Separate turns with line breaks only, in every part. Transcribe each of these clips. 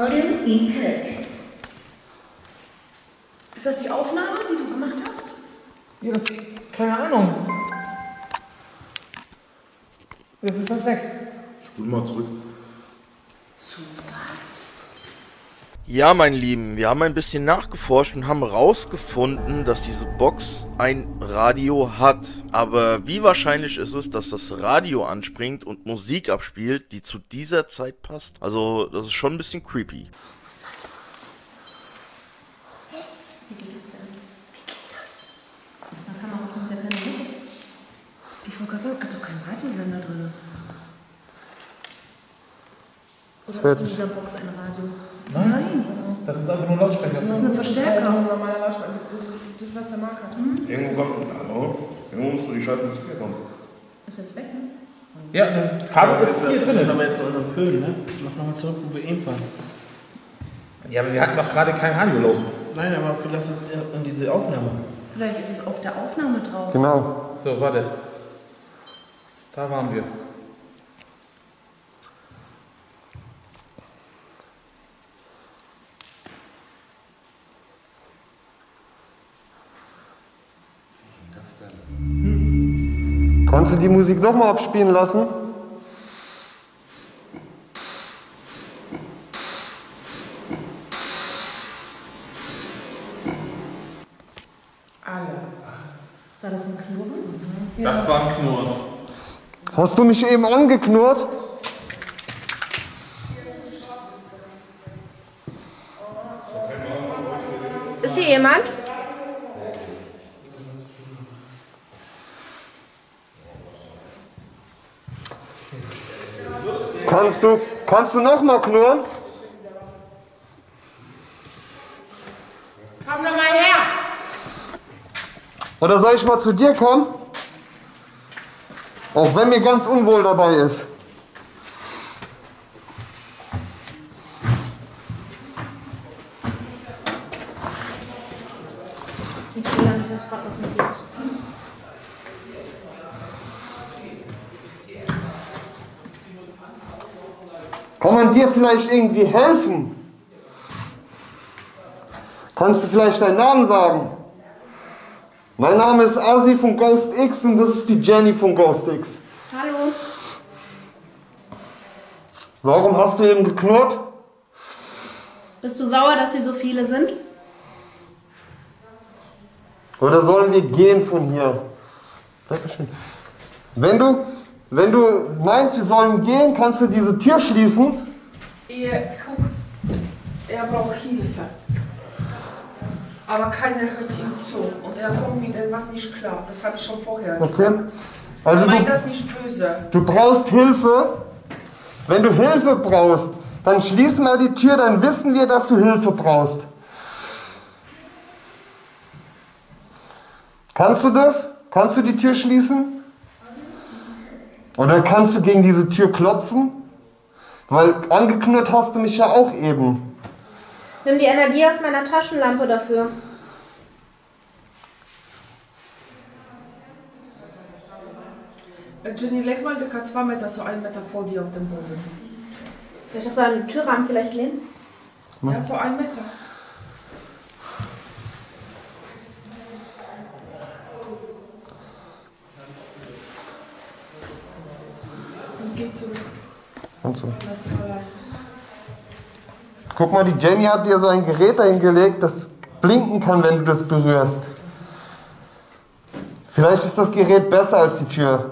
Volume input.
Ist das die Aufnahme, die du gemacht hast?
Ja, das... keine Ahnung. Jetzt ist das weg.
Spul mal zurück.
So what?
Ja, mein Lieben, wir haben ein bisschen nachgeforscht und haben herausgefunden, dass diese Box ein Radio hat. Aber wie wahrscheinlich ist es, dass das Radio anspringt und Musik abspielt, die zu dieser Zeit passt? Also, das ist schon ein bisschen creepy.
Was? Hä? Wie geht das denn? Wie geht das?
Aus einer Kamera kommt ja keine Musik.
Ich wollte gerade sagen, also kein Radiosender drin.
Oder ist in dieser Box ein Radio?
Nein.
Das ist einfach nur ein Lautsprecher.
Das ist ein Verstärker.
Normaler Lautsprecher. Das ist das, was der Markt hat.
Irgendwo kommt. Hallo? Irgendwo musst du die scheiß Musik herkommen.
Ist jetzt weg, ne?
Ja, das Kabel ist hier drin.
Das haben wir jetzt in unserem Film, ne? Mach nochmal zurück, wo wir eben waren.
Ja, aber wir hatten doch gerade kein Radio laufen.
Nein, aber vielleicht ist es in diese Aufnahme.
Vielleicht ist es auf der Aufnahme drauf.
Genau. So, warte. Da waren wir.
Kannst du die Musik nochmal abspielen lassen?
Alle.
War das ein Knurren?
Das war ein Knurren.
Hast du mich eben angeknurrt?
Ist hier jemand?
Kannst du nochmal knurren?
Komm doch mal her!
Oder soll ich mal zu dir kommen? Auch wenn mir ganz unwohl dabei ist. Kann man dir vielleicht irgendwie helfen? Kannst du vielleicht deinen Namen sagen? Mein Name ist Asi von Ghost X und das ist die Jenny von Ghost X.
Hallo.
Warum hast du eben geknurrt?
Bist du sauer, dass sie so viele sind?
Oder sollen wir gehen von hier? Dankeschön. Wenn du meinst, wir sollen gehen, kannst du diese Tür schließen.
Guck, er braucht Hilfe. Aber keiner hört ihm zu. Und er kommt mit etwas nicht klar. Das habe ich schon vorher gesagt.
Also
ich meine das nicht böse.
du brauchst Hilfe. Wenn du Hilfe brauchst, dann schließ mal die Tür, dann wissen wir, dass du Hilfe brauchst. Kannst du das? Kannst du die Tür schließen? Oder kannst du gegen diese Tür klopfen? Weil angeknurrt hast du mich ja auch eben.
Nimm die Energie aus meiner Taschenlampe dafür.
Jenny, leg mal circa 2 Meter, so 1 Meter vor dir auf dem Boden.
Soll ich das so an den Türrahmen vielleicht lehnen?
Ja, so 1 Meter. Und geh zurück.
Und so.
Lass ihn allein.
Guck mal, die Jenny hat dir so ein Gerät eingelegt, das blinken kann, wenn du das berührst. Vielleicht ist das Gerät besser als die Tür.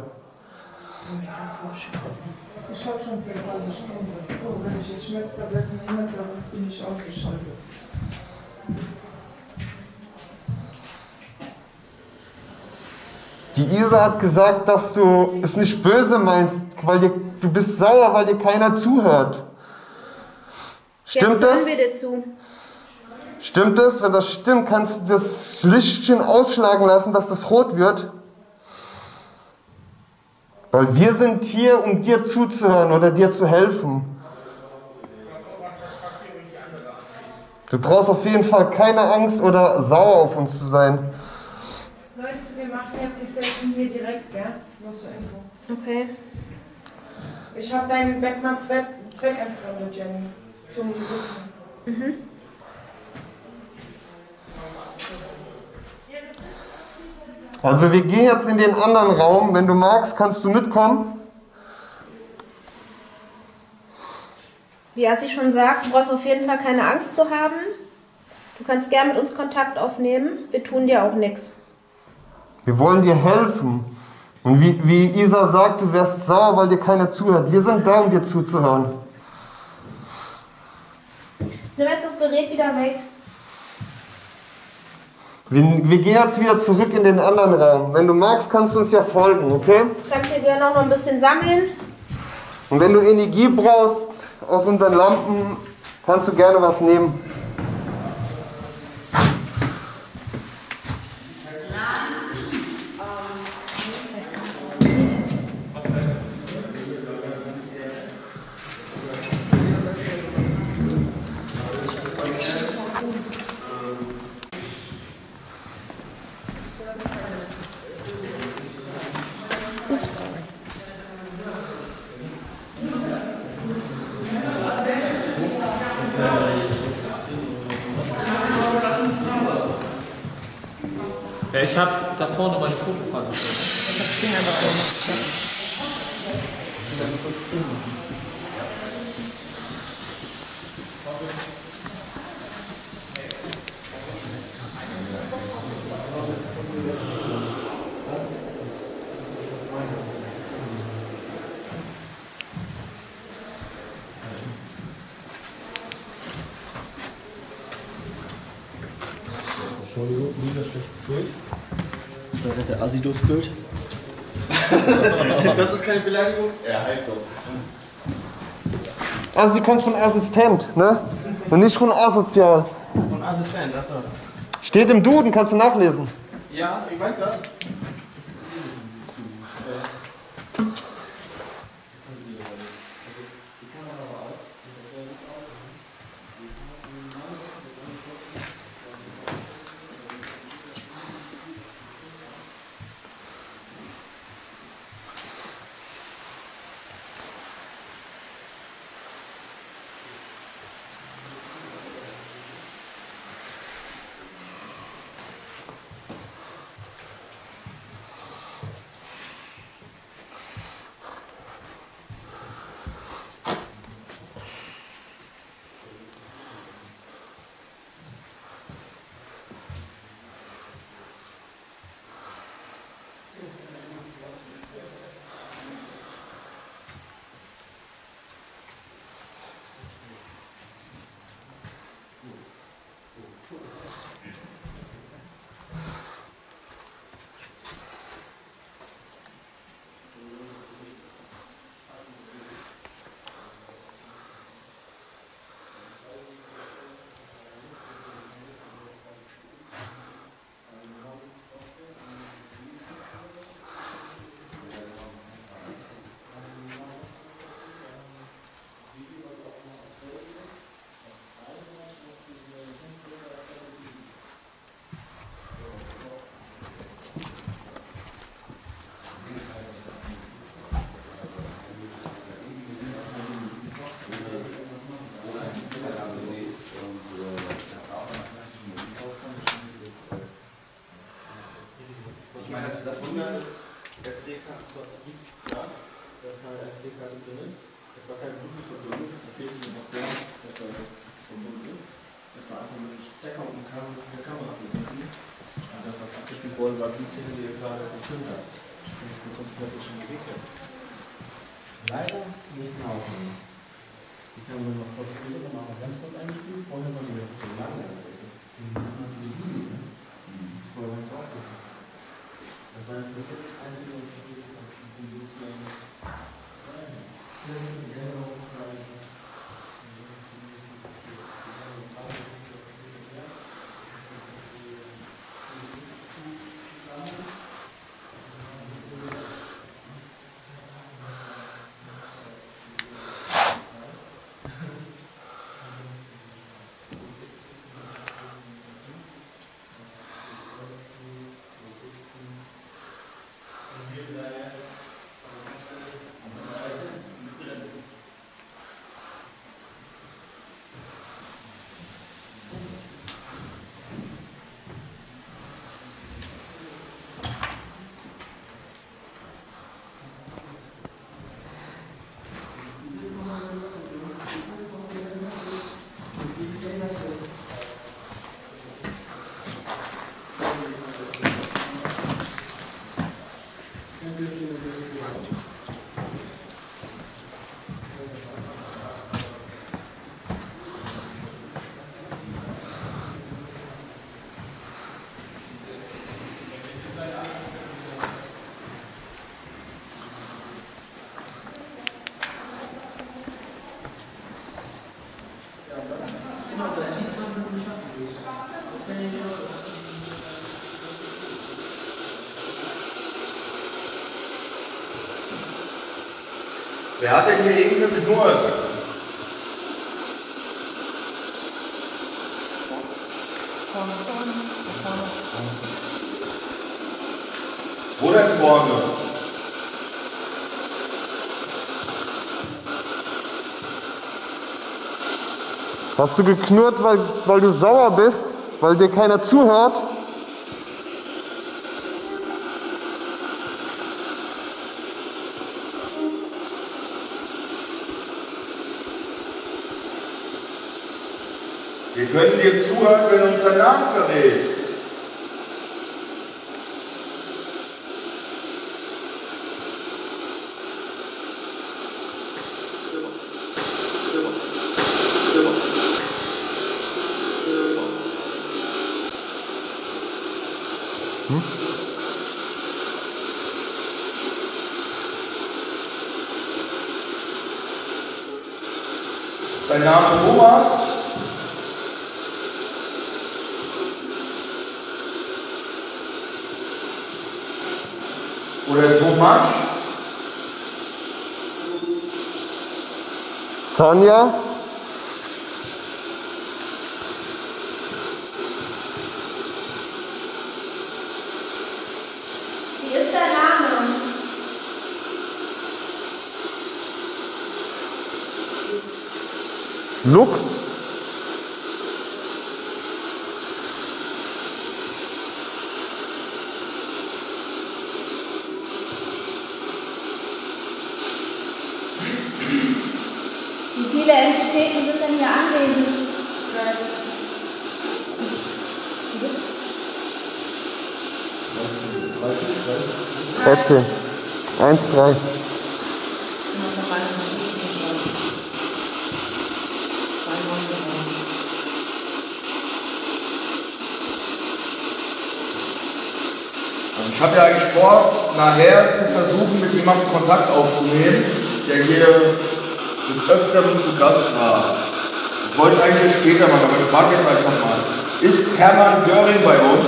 Ich habe schon 10 halbe Stunde. Oh, wenn ich jetzt Schmerztabletten nehme, dann bin ich ausgeschaltet.
Die Isa hat gesagt, dass du es nicht böse meinst, weil du bist sauer, weil dir keiner zuhört. Stimmt
Jetzt
das?
hören wir dir zu.
Stimmt das? Wenn das stimmt, kannst du das Lichtchen ausschlagen lassen, dass das rot wird? Weil wir sind hier, um dir zuzuhören oder dir zu helfen. Du brauchst auf jeden Fall keine Angst oder sauer auf uns zu sein.
Leute, wir machen jetzt die Session hier direkt, gell? Nur zur Info.
Okay.
Ich habe deinen Beckmann zweckentfremdet, Jenny. zum Sitzen.
Also wir gehen jetzt in den anderen Raum. Wenn du magst, kannst du mitkommen.
Wie Assi schon sagt, du brauchst auf jeden Fall keine Angst zu haben. Du kannst gern mit uns Kontakt aufnehmen. Wir tun dir auch nichts.
Wir wollen dir helfen. Und wie Isa sagt, du wärst sauer, weil dir keiner zuhört. Wir sind da, um dir zuzuhören.
Nimm jetzt das Gerät wieder weg.
Wir gehen jetzt wieder zurück in den anderen Raum. Wenn du magst, kannst du uns ja folgen, okay?
Du kannst hier gerne auch noch ein bisschen sammeln.
Und wenn du Energie brauchst aus unseren Lampen, kannst du gerne was nehmen.
Ja, ich habe da vorne meine Fotofahne.
Ich hab das Ding einfach angemacht.
Entschuldigung, wieder schlechtes Bild. Da hat der Assi durchs Bild.
Das ist keine Beleidigung? Ja, heißt so.
Also sie kommt von Assistent, ne? Und nicht von asozial.
Von Assistent, achso.
Steht im Duden, kannst du nachlesen.
Ja, ich weiß das.
Das Wunder ist, SD-Karte zwar gibt, ja, da ist keine SD-Karte drin. Das war keine Bluetooth-Verbindung, das erzählt die Information, dass da jetzt verbunden ist. Das war einfach mit dem Stecker und der Kamera verbunden. Und das, was abgespielt wurde, war die Szene, die ihr gerade gefilmt habt. Sprich, mit so einem klassischen Musik. Leider nicht laufen. Ich kann nur noch kurz spielen, noch mal ganz kurz eingespielt. Vorher war die lange. 10 Minuten die Linie. Das ist vorher ganz aufgefallen. Das war das jetzt einzige Unterschied, was ich ein bisschen.
Wer hat denn hier eben geknurrt? Wo denn vorne?
Hast du geknurrt, weil du sauer bist? Weil dir keiner zuhört?
Wir können dir zuhören, wenn du uns deinen Namen verrätst. Ist dein Name Thomas? Oder Thomas?
Sonja?
Wie ist dein Name?
Lux?
Wie viele Entitäten sind denn hier anwesend?
13. 1, 3.
Ich habe ja eigentlich vor, nachher zu versuchen, mit jemandem Kontakt aufzunehmen, der hier des Öfteren zu Gast war. Das wollte ich eigentlich später machen, aber ich frage jetzt einfach mal. Ist Hermann Göring bei uns?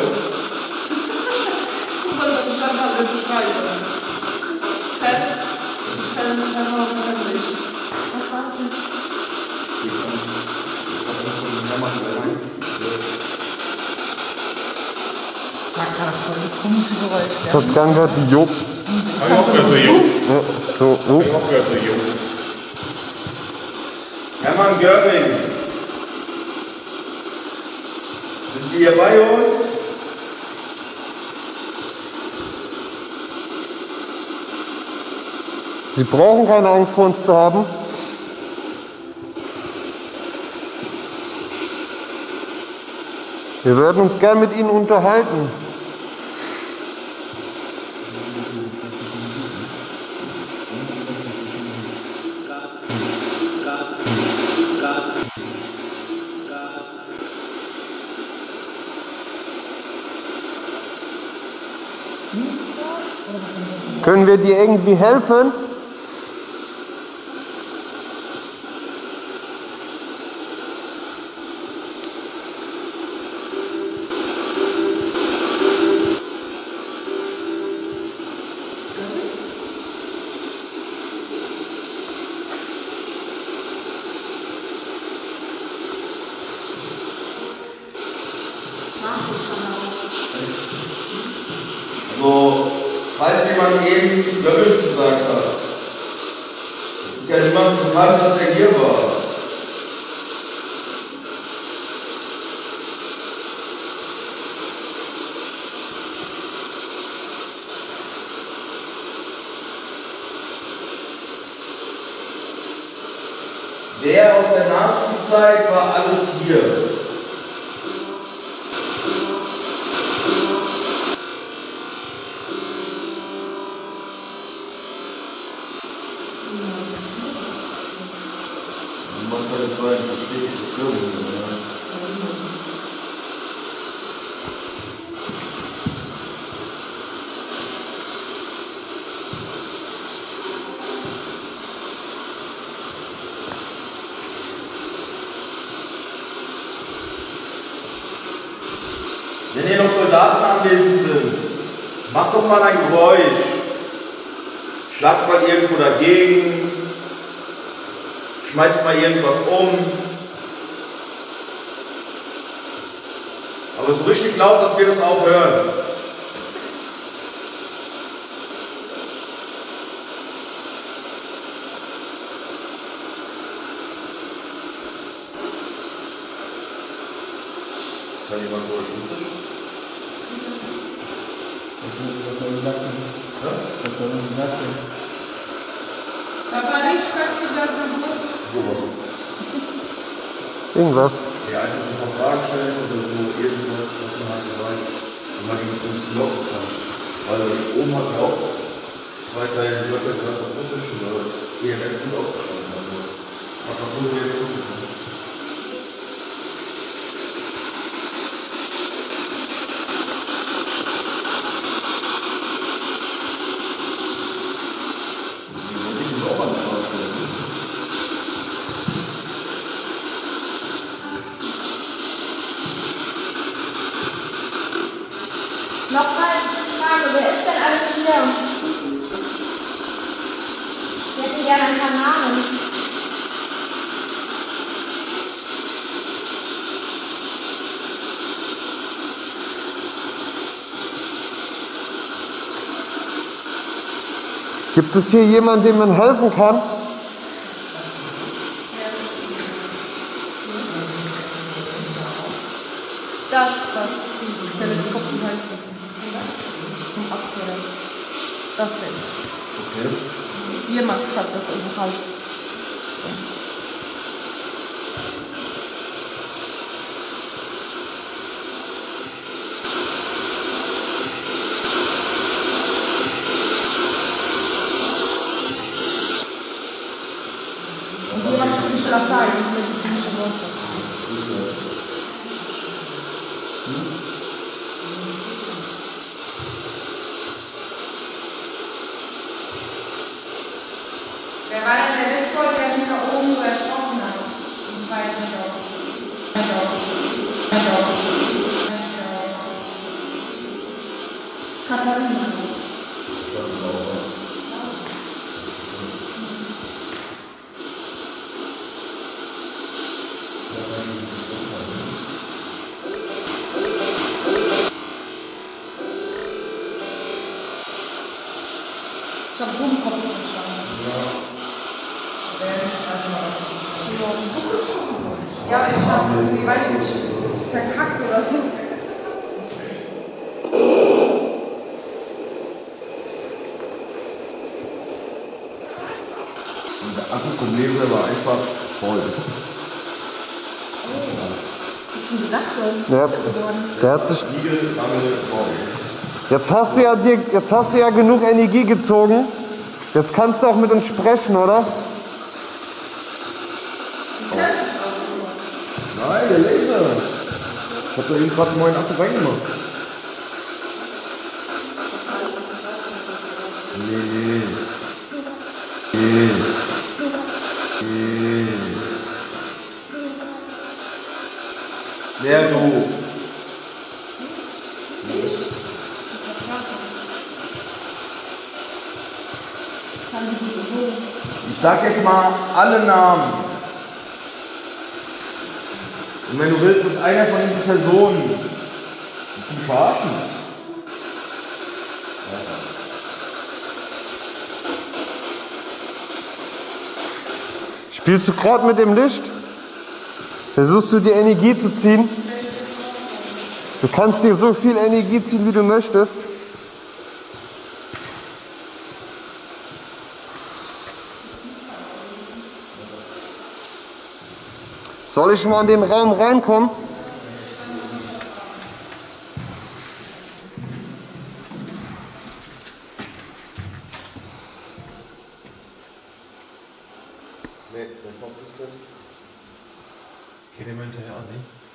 Ich hab's gar nicht gehört, wie Job.
Hab ich auch gehört, so Jupp.
Ja, so,
Hab ich auch gehört, so Jupp.
Hermann Göring. Sind Sie hier bei uns?
Sie brauchen keine Angst vor uns zu haben. Wir werden uns gern mit Ihnen unterhalten. Können wir dir irgendwie helfen?
Also, falls jemand eben Goebbels gesagt hat, es ist ja niemand bekannt, dass er hier war. Der aus der Nazizeit war alles hier. Wenn hier noch Soldaten anwesend sind, macht doch mal ein Geräusch. Schlagt mal irgendwo dagegen. Schmeißt mal irgendwas um. Aber so richtig laut, dass wir das auch hören. Kann jemand so Russisch?
Was soll gesagt werden?
Ja?
Was soll gesagt werden?
Товарищ, как тебя зовут?
Sowas.
Irgendwas.
Ja, einfach so ein paar Fragen stellen oder so irgendwas, was man halt so weiß. Und man die so ein bisschen locken kann. Weil oben hat ja auch zwei kleine Wörter gesagt auf Russisch, oder das EMF gut ausgesprochen hat. Einfach nur Reaktion bekommen.
Nochmal die Frage, wer ist denn alles hier? Wir hätten gerne ein paar Namen.
Gibt es hier jemanden, dem man helfen kann?
Das Teleskop, wie heißt das? Zum Abhören. Das sind.
Okay.
Jemand hat das im Hals. Und jemand spricht Latein, medizinische Worte.
Wer war denn der Witwer, der mich da oben so erschrocken hat? Im zweiten Stock.
Katharina. Ich habe Rumkopf verstanden.
Ja, ich hab irgendwie, weiß ich nicht, verkackt oder so.
Und der Akku vom Laser war einfach voll.
Ich hab gedacht, was
Ja, der hat sich. Jetzt hast du ja genug Energie gezogen. Jetzt kannst du auch mit uns sprechen, oder?
Nein, der Laser. Ich hab da eben gerade einen neuen Akku reingemacht. Nee. Wer du? Ich sag jetzt mal alle Namen. Und wenn du willst, ist einer von diesen Personen. Zum Verarschen.
Spielst du gerade mit dem Licht? Versuchst du die Energie zu ziehen? Du kannst dir so viel Energie ziehen, wie du möchtest. Soll ich mal in den Raum reinkommen?
Nee, der Kopf ist fest.
Ich geh dir mal hinterher, Asi.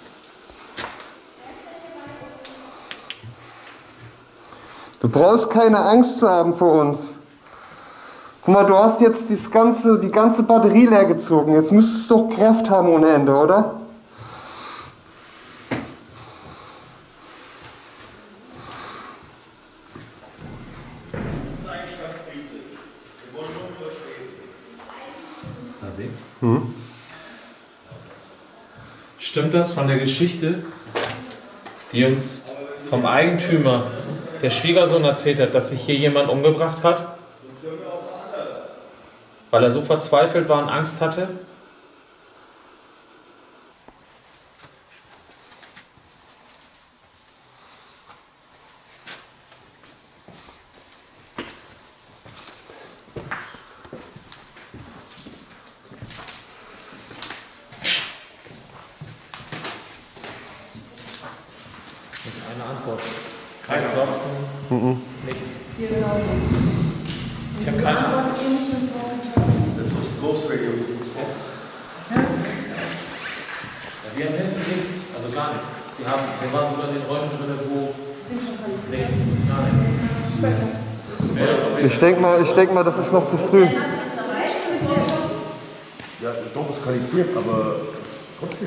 Du brauchst keine Angst zu haben vor uns. Guck mal, du hast jetzt die ganze Batterie leer gezogen. Jetzt müsstest du doch Kraft haben ohne Ende, oder?
Stimmt das von der Geschichte, die uns vom Eigentümer der Schwiegersohn erzählt hat, dass sich hier jemand umgebracht hat? Weil er so verzweifelt war und Angst hatte? Eine Antwort. Keine Antwort. Nichts.
Hier genauso.
Ich habe keine Ahnung.
Antwortet ihr nicht das Wort?
Wir haben hinten nichts, also gar nichts. Wir waren sogar in den Räumen drin, wo nichts, gar nichts.
Ich denk mal, das ist noch zu früh.
Ja, doch, ist kalibriert, aber trotzdem.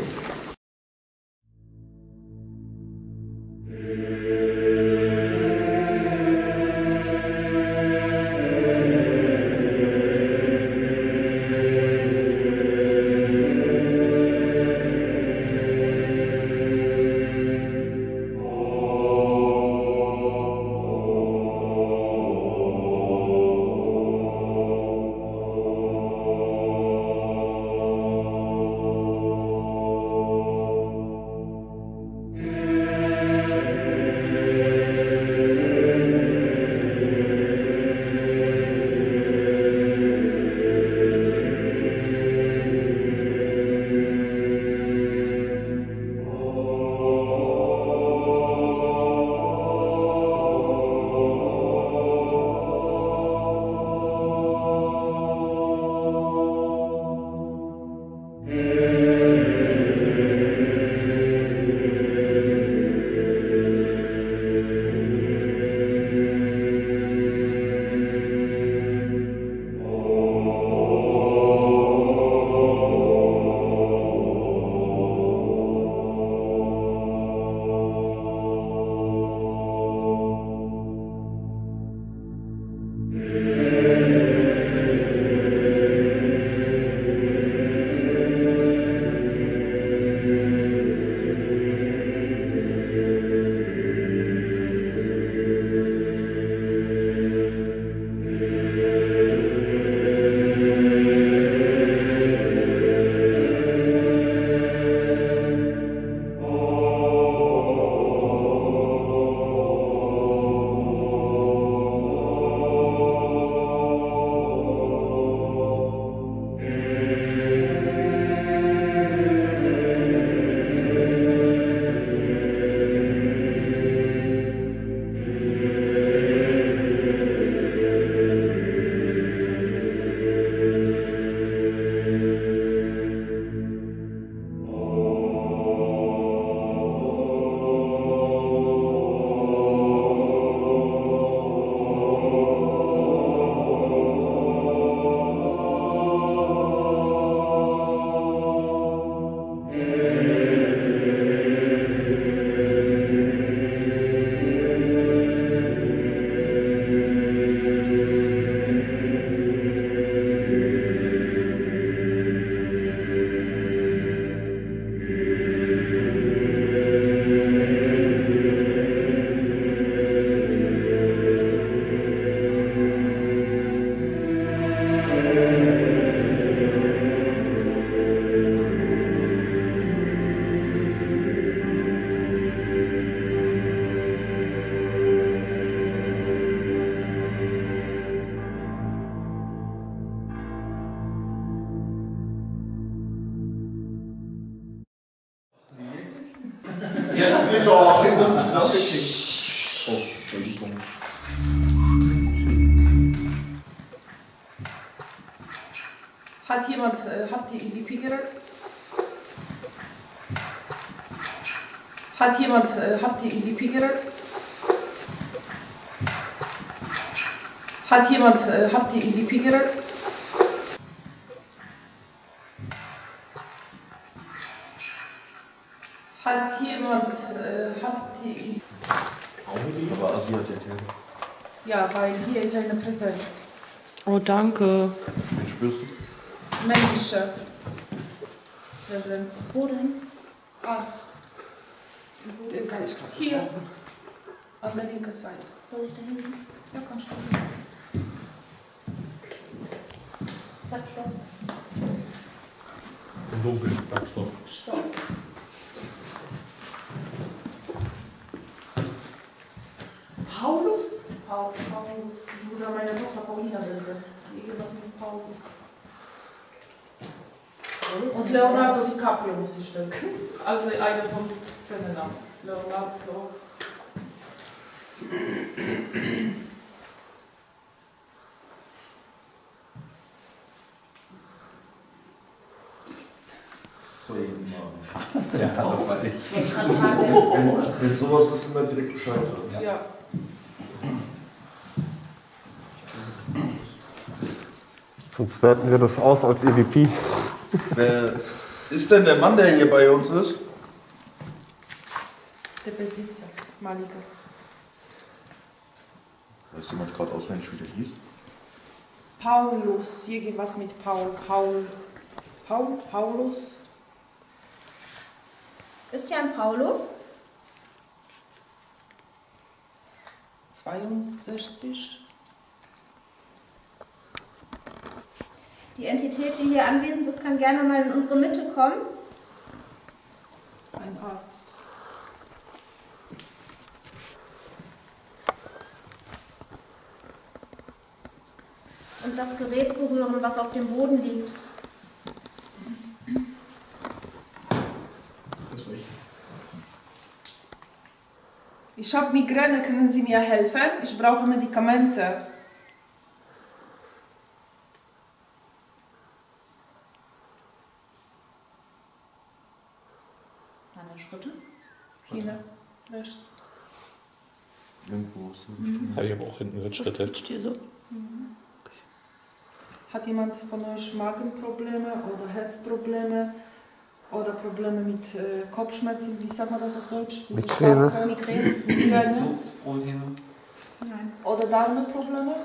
Ja, das wird doch auch das mit nachgeschickt.
Oh, Entschuldigung.
Habt ihr EVP-Gerät? Habt ihr EVP-Gerät? Habt ihr EVP-Gerät?
Aber Asi hat ja keine.
Ja, weil hier ist eine Präsenz.
Oh, danke.
Wen spürst du?
Männliche. Präsenz.
Wo denn?
Arzt. Den kann ich hier an der linken Seite.
Soll ich da hin?
Ja, kannst du.
Sag Stopp.
Im Dunkeln, sag Stopp.
Stopp. Paulus? Paulus. Ich muss an meine Tochter Paulina denken. Irgendwas mit Paulus. Und Leonardo DiCaprio muss ich denken. Also einer von den Namen. Leonardo.
So eben mal.
Das war ich.
Wenn sowas ist, immer direkt Bescheid sagen.
Ja.
Sonst werten wir das aus als EVP.
Wer ist denn der Mann, der hier bei uns ist?
Der Besitzer, Malika.
Weiß jemand gerade auswendig, wie der hieß?
Paulus, irgendwas mit Paulus.
Ist ja ein Paulus.
62.
Die Entität, die hier anwesend ist, kann gerne mal in unsere Mitte kommen.
Ein Arzt.
Und das Gerät berühren, was auf dem Boden liegt.
Das war ich.
Ich habe Migräne, können Sie mir helfen? Ich brauche Medikamente.
Andere Schritte?
Hier, rechts.
Irgendwo.
Ja, ich habe auch hinten Schritte.
Hat jemand von euch Magenprobleme oder Herzprobleme oder Probleme mit Kopfschmerzen? Wie sagt man das auf Deutsch? Diese
Migräne.
starke
Migräne.
Migräne.
Probleme.
Nein.
Oder Darmprobleme?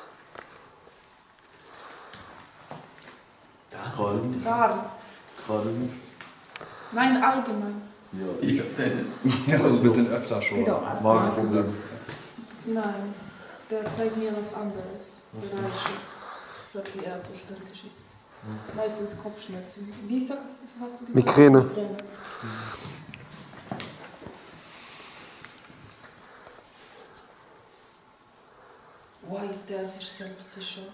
Gerade nicht.
Darm.
Gerade nicht.
Nein, allgemein.
Ja.
Ich hab den. Ja, so ein bisschen öfter schon.
Geht auch erst.
Magenproblem.
Nein, der zeigt mir was anderes. Bereiche, für die er zuständig ist. Meistens Kopfschmerzen. Wie hast du gesagt?
Migräne.
Woher ist der sich selbst sicher?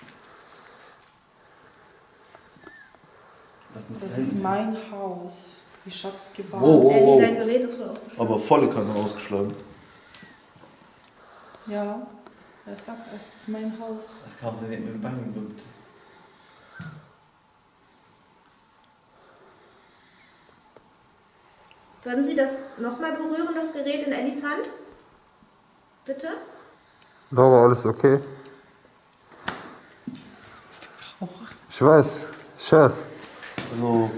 Das ist mein Haus. Ich hab's gebaut.
Ellie, dein Gerät ist wohl ausgeschaltet.
Aber volle Kanne ausgeschlagen.
Ja, er sagt, es ist mein Haus.
Was kam sie denn mit dem Bein geblüht?
Würden Sie das nochmal berühren, das Gerät in Ellis Hand? Bitte?
Laura, alles okay? Ich weiß. Scherz.
Also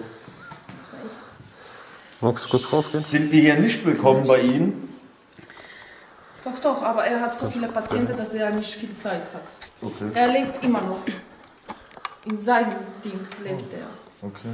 Magst du kurz rausgehen?
sind wir hier nicht willkommen bei Ihnen?
Doch, doch, aber er hat so viele Patienten, dass er nicht viel Zeit hat.
Okay.
Er lebt immer noch. In seinem Ding lebt er.
Okay.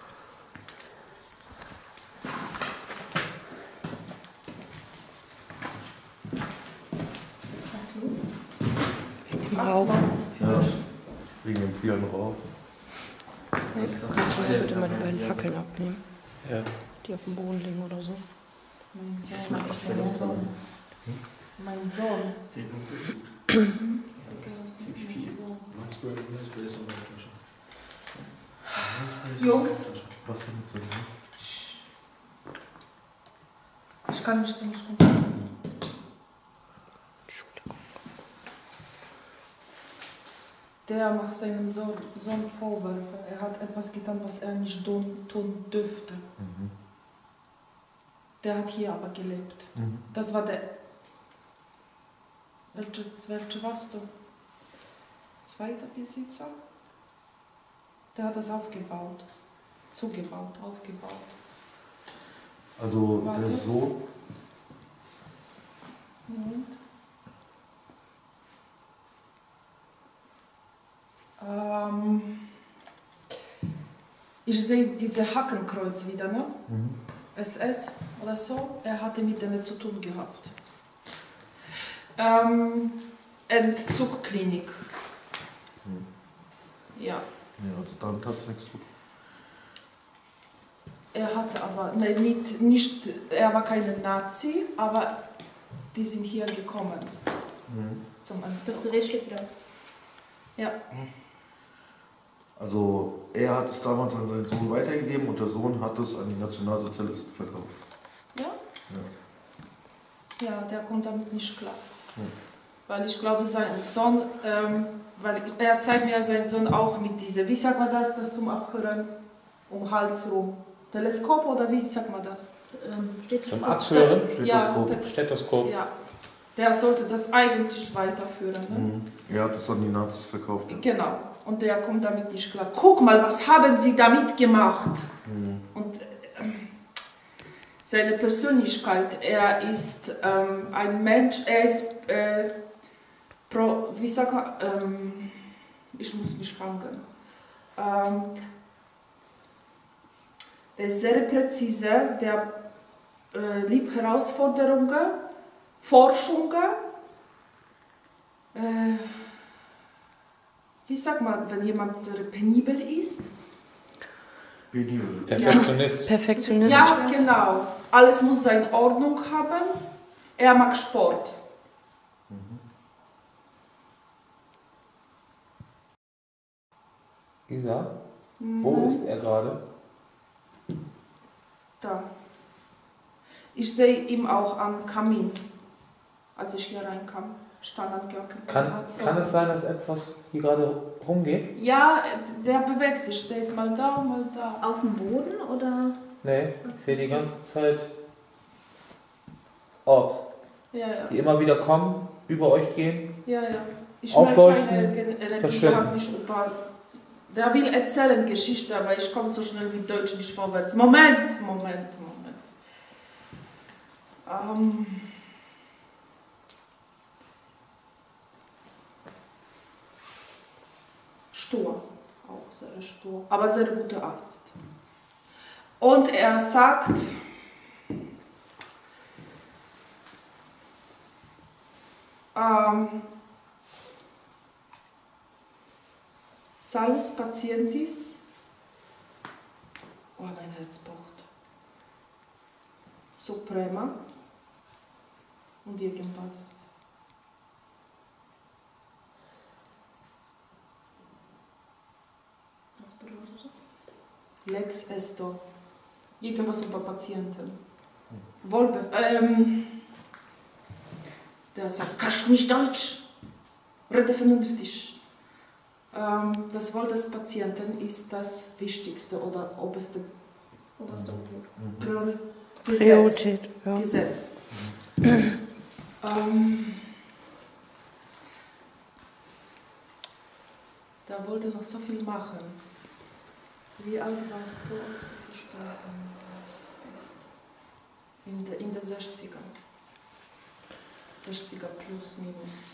Asthma.
Ja. Wegen dem vielen Rauch.
Kannst du mir bitte mal die beiden Fackeln abnehmen,
Ja.
die auf dem Boden liegen oder so?
Mein Sohn. Mein Sohn.
Ziemlich viel.
Jungs,
Was denn so?
ich kann mich so nicht konzentrieren. Der macht seinem Sohn Vorwürfe. Er hat etwas getan, was er nicht tun dürfte.
Mhm.
Der hat hier aber gelebt.
Mhm.
Das war der. Welche warst du? Zweiter Besitzer? Der hat das aufgebaut. Zugebaut, aufgebaut.
Also
Warte.
der Sohn.
Und? Ich sehe diese Hakenkreuz wieder, ne? SS oder so. Er hatte mit denen zu tun gehabt. Entzugklinik. Ja.
Ja, also damit hat es nichts zu tun.
Er hatte aber nicht, er war kein Nazi, aber die sind hier gekommen. Zum Entzug.
Das Gerät steht wieder aus.
Ja.
Also er hat es damals an seinen Sohn weitergegeben und der Sohn hat es an die Nationalsozialisten verkauft.
Ja?
Ja.
Ja, der kommt damit nicht klar. Weil ich glaube, sein Sohn, er zeigt mir seinen Sohn auch mit dieser, wie sagt man das zum Abhören, um Hals rum. Teleskop oder wie sagt man das?
Zum Abhören?
Stethoskop.
Stethoskop.
Ja, der sollte das eigentlich weiterführen. Ne?
Er hat es an die Nazis verkauft.
Genau, und der kommt damit nicht klar. Guck mal, was haben sie damit gemacht? Und seine Persönlichkeit, er ist ein Mensch, er ist, wie sagt man, ich muss mich fragen, der ist sehr präzise, der liebt Herausforderungen, Forschungen, wie sagt man, wenn jemand sehr penibel ist?
Penibel.
Perfektionist.
Perfektionist.
Ja, genau. Alles muss seine Ordnung haben. Er mag Sport.
Isa, wo ist er gerade?
Da. Ich sehe ihn auch am Kamin, als ich hier reinkam. Stand am Kamin.
Kann es sein, dass etwas hier gerade rumgeht?
Ja, der bewegt sich. Der ist mal da, mal da.
Auf dem Boden oder?
Nee, ich sehe die ganze Zeit Orbs,
Ja, ja.
die immer wieder kommen, über euch gehen.
Ja, ja. Ich
Aufleuchten,
merke, seine Energie
verschwinden.
hat mich überall. Der will erzählen Geschichte, aber ich komme so schnell wie Deutsch nicht vorwärts. Moment. Stur, auch sehr stur, aber sehr guter Arzt. Und er sagt, Salus Patientis, oh, mein Herz pocht, Suprema und irgendwas.
Was bedeutet das?
Lex esto. Irgendwas über Patienten. Der sagt, kannst du nicht Deutsch? Rede vernünftig. Das Wohl des Patienten ist das Wichtigste oder oberste
Priorität. Ja.
Gesetz. Der wollte noch so viel machen. Wie alt warst du, als du verstorben bist? In der 60er. 60er plus, minus.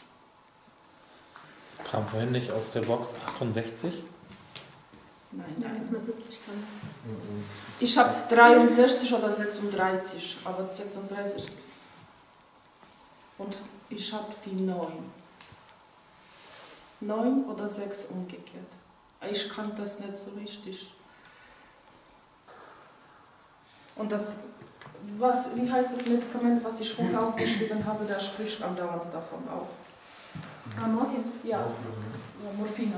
Kam vorhin nicht aus der Box 68?
Nein.
170 kann.
Ich habe 63 oder 36, aber 36. Und ich habe die 9. 9 oder 6 umgekehrt. Ich kann das nicht so richtig. Und das, wie heißt das Medikament, was ich vorher aufgeschrieben habe, der spricht andauernd davon auch.
Morphin.
Ja, Morphine.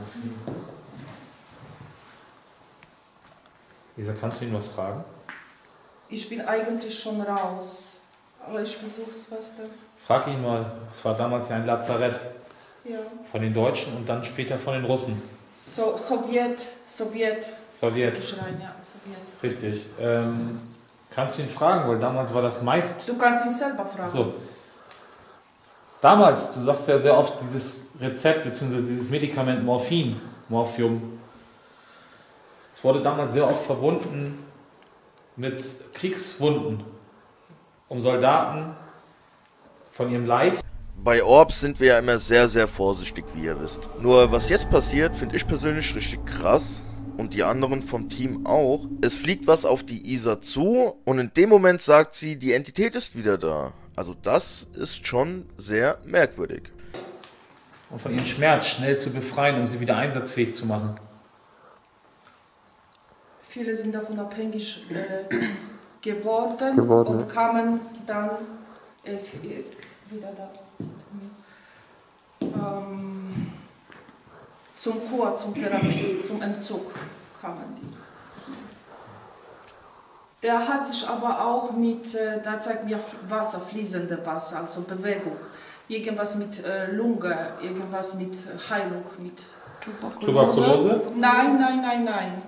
Lisa, kannst du ihn was fragen?
Ich bin eigentlich schon raus, aber ich versuche es was dann.
Frag ihn mal, es war damals ja ein Lazarett
Ja.
von den Deutschen und dann später von den Russen.
Sowjet.
Sowjet,
Geschreien, ja, Sowjet.
richtig. Kannst du ihn fragen, weil damals war das meist...
Du kannst ihn selber fragen.
So. Damals, du sagst ja sehr oft dieses Rezept bzw. dieses Medikament Morphium. Es wurde damals sehr oft verbunden mit Kriegswunden, um Soldaten von ihrem Leid.
Bei Orbs sind wir ja immer sehr, sehr vorsichtig, wie ihr wisst. Nur was jetzt passiert, finde ich persönlich richtig krass. und die anderen vom Team auch. Es fliegt was auf die Isa zu und in dem Moment sagt sie, die Entität ist wieder da. Also das ist schon sehr merkwürdig.
Und von ihrem Schmerz schnell zu befreien, um sie wieder einsatzfähig zu machen.
Viele sind davon abhängig geworden und kamen dann wieder da. Zum Kur, zum Therapie, zum Entzug kamen die. Der hat sich aber auch mit, da zeigt mir Wasser, fließende Wasser, also Bewegung. Irgendwas mit Lunge, irgendwas mit Heilung, mit
Tuberkulose?
Nein.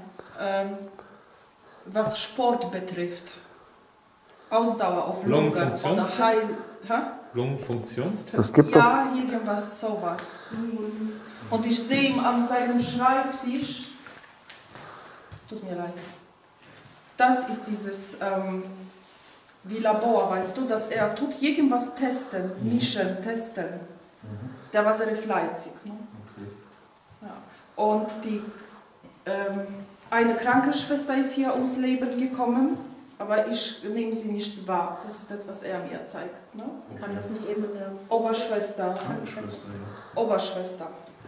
Was Sport betrifft. Ausdauer auf Lunge oder Heil.
Lungenfunktionstest?
Es gibt
ja, irgendwas sowas. Und ich sehe ihn an seinem Schreibtisch. Tut mir leid. Das ist dieses wie Labor, weißt du, dass er tut irgendwas testen, mischen, testen. Der war sehr fleißig. Ne?
Okay.
Ja. Und die eine Krankenschwester ist hier ums Leben gekommen, aber ich nehme sie nicht wahr. Das ist das, was er mir zeigt. Ne?
Kann das nicht eben eine
Oberschwester.
Krankenschwester, ja.
Oberschwester.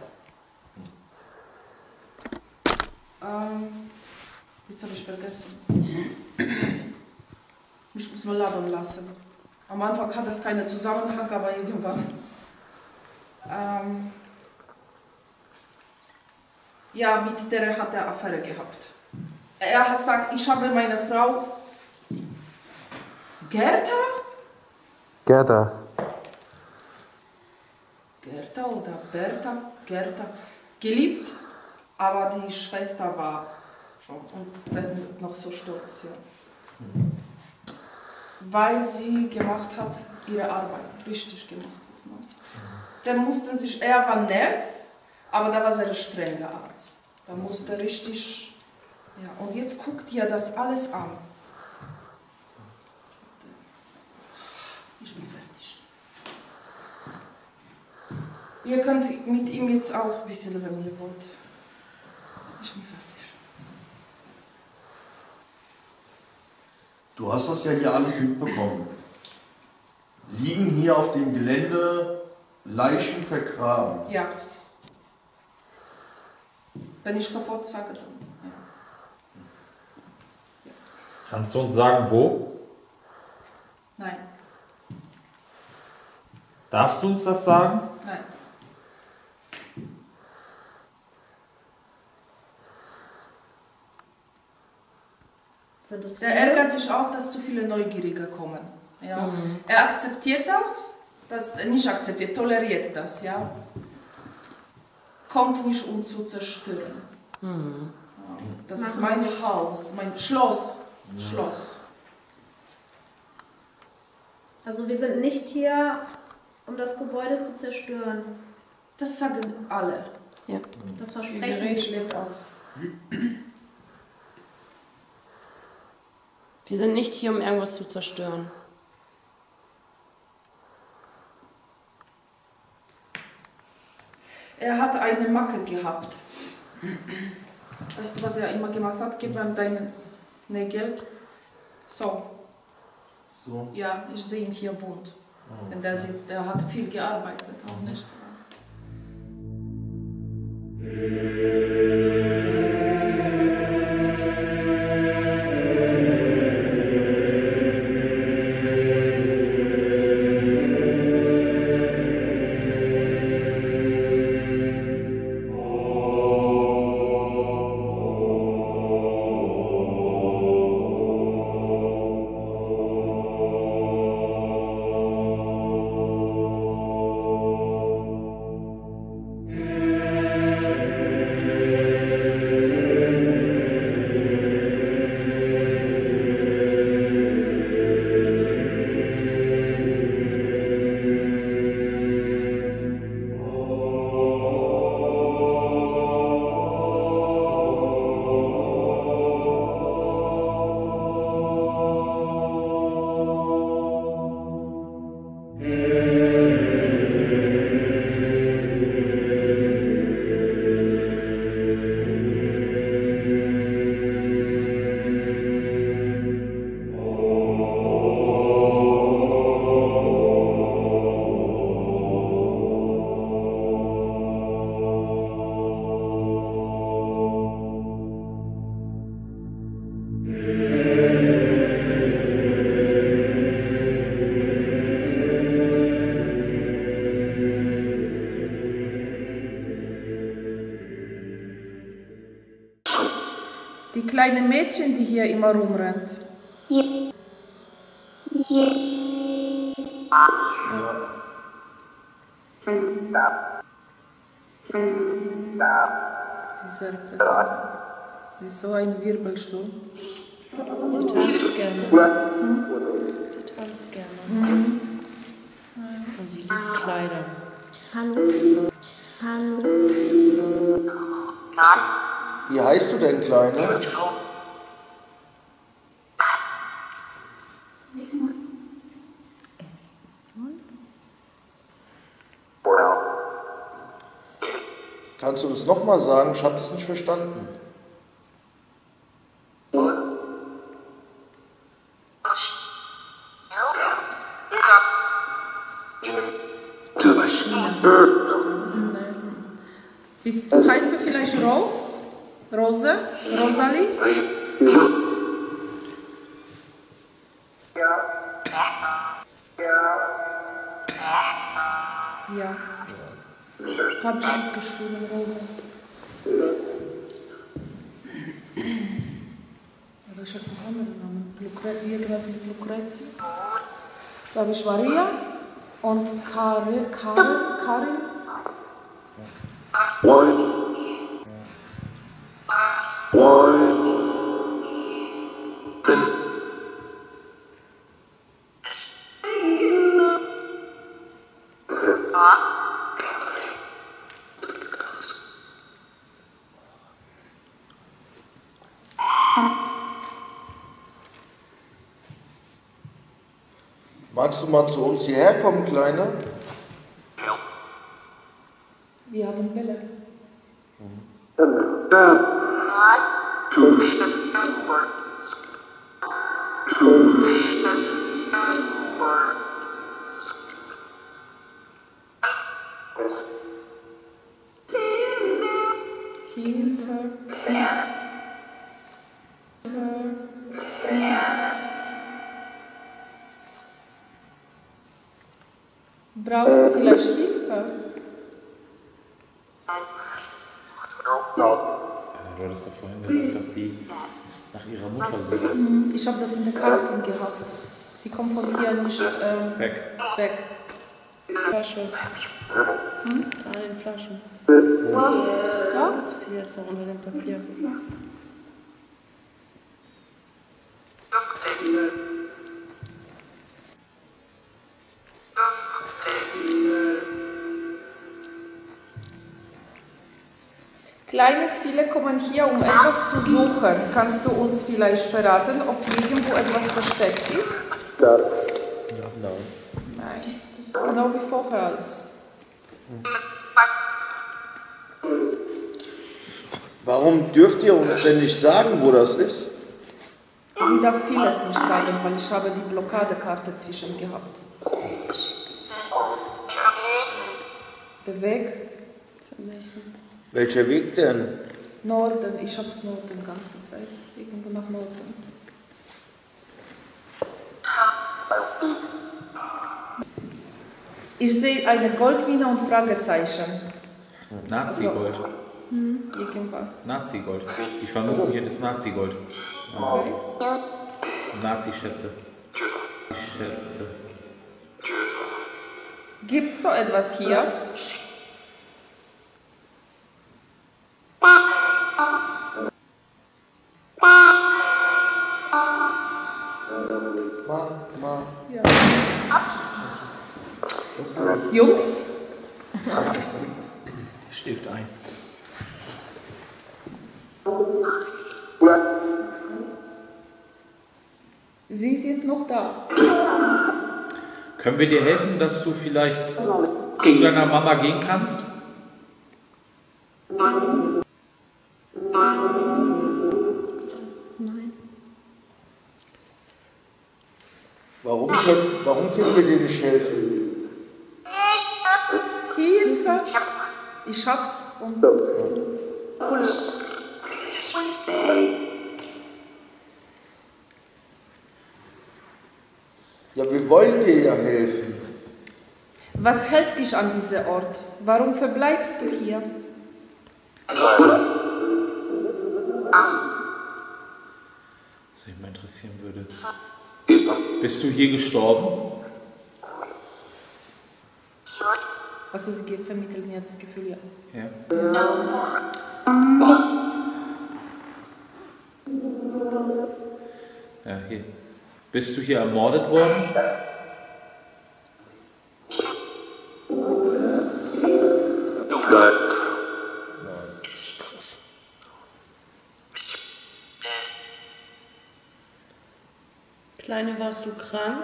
Jetzt habe ich vergessen. Ich muss mal labern lassen. Am Anfang hat es keinen Zusammenhang, aber irgendwann. Ja, mit der hat er Affäre gehabt. Er hat gesagt, ich habe meine Frau Gerda oder Gerda geliebt, aber die Schwester war schon und dann noch so stolz, ja. Weil sie gemacht hat, ihre Arbeit richtig gemacht hat. Ne? Der musste sich, er war nett, aber da war sehr strenger Arzt. Da musste richtig, ja, und jetzt guckt ihr das alles an. Ich bin fertig. Ihr könnt mit ihm jetzt auch ein bisschen, wenn ihr wollt. Ich bin fertig.
Du hast das ja hier alles mitbekommen. Liegen hier auf dem Gelände Leichen vergraben?
Ja. Wenn ich sofort sage, dann. Ja.
Kannst du uns sagen, wo?
Nein.
Darfst du uns das sagen?
Nein. Der ärgert sich auch, dass zu viele Neugierige kommen. Ja. Er akzeptiert das, nicht akzeptiert, toleriert das, ja. Kommt nicht, um zu zerstören. Ja. Das ist mein Haus, mein Schloss. Schloss.
Also wir sind nicht hier, um das Gebäude zu zerstören.
Das sagen alle.
Ja.
Das
Die
versprechen
Gerät
wir.
schlägt aus.
Wir sind nicht hier, um irgendwas zu zerstören.
Er hat eine Macke gehabt. Weißt du, was er immer gemacht hat? Gib mir deine Nägel. So.
So.
Ja, ich sehe ihn hier wund. Wenn der sitzt, der hat viel gearbeitet, auch nicht. Die kleine Mädchen, die hier immer rumrennt. Sie ist sehr präsent. Sie ist so ein Wirbelsturm.
Die tanzt gerne. Die tanzt gerne. Und sie liebt Kleider.
Hallo. Hallo.
Wie heißt du denn, Kleine? Kannst du das nochmal sagen? Ich habe das nicht verstanden.
Heißt du vielleicht Rose? Rose? Rosalie? Ja. Habe ich aufgeschrieben, Rose. Aber ich habe noch andere Namen. Irgendwas mit Lucrezia. Da habe ich Maria und Karin.
Magst du mal zu uns hierher kommen, Kleine?
Wir haben Bälle. Hilfe. Brauchst du vielleicht Hilfe?
Du hattest doch vorhin gesagt, dass sie nach ihrer Mutter sucht.
Ich habe das in der Karte gehabt. Sie kommt von hier nicht weg.
Flasche. Ah, in Flaschen. Ja? Sie ist noch unter dem Papier.
Kleines, viele kommen hier, um etwas zu suchen. Kannst du uns vielleicht verraten, ob irgendwo etwas versteckt ist? Nein, das ist genau wie vorher.
Warum dürft ihr uns denn nicht sagen, wo das ist?
Sie darf vieles nicht sagen, weil ich habe die Blockadekarte zwischen gehabt. Der Weg?
Vermessen.
Welcher Weg denn?
Norden, ich habe es Norden die ganze Zeit. Irgendwo nach Norden. Ich sehe eine Goldmine und Fragezeichen.
Nazi-Gold.
Irgendwas.
Nazi-Gold. Die vermuten hier das Nazi-Gold.
Okay.
Nazi-Schätze. Schätze.
Gibt es so etwas hier?
Ja.
Jungs?
Schläft ein.
Sie ist jetzt noch da.
Können wir dir helfen, dass du vielleicht zu deiner Mama gehen kannst?
Nein.
Warum können wir dir nicht helfen?
Hilfe! Ich hab's. Und
ja, wir wollen dir ja helfen.
was hält dich an diesem Ort? Warum verbleibst du hier?
Was mich mal interessieren würde. Bist du hier gestorben?
Also sie vermitteln mir das Gefühl, ja.
Ja. Ja, hier. Bist du hier ermordet worden?
Kleine, warst du krank?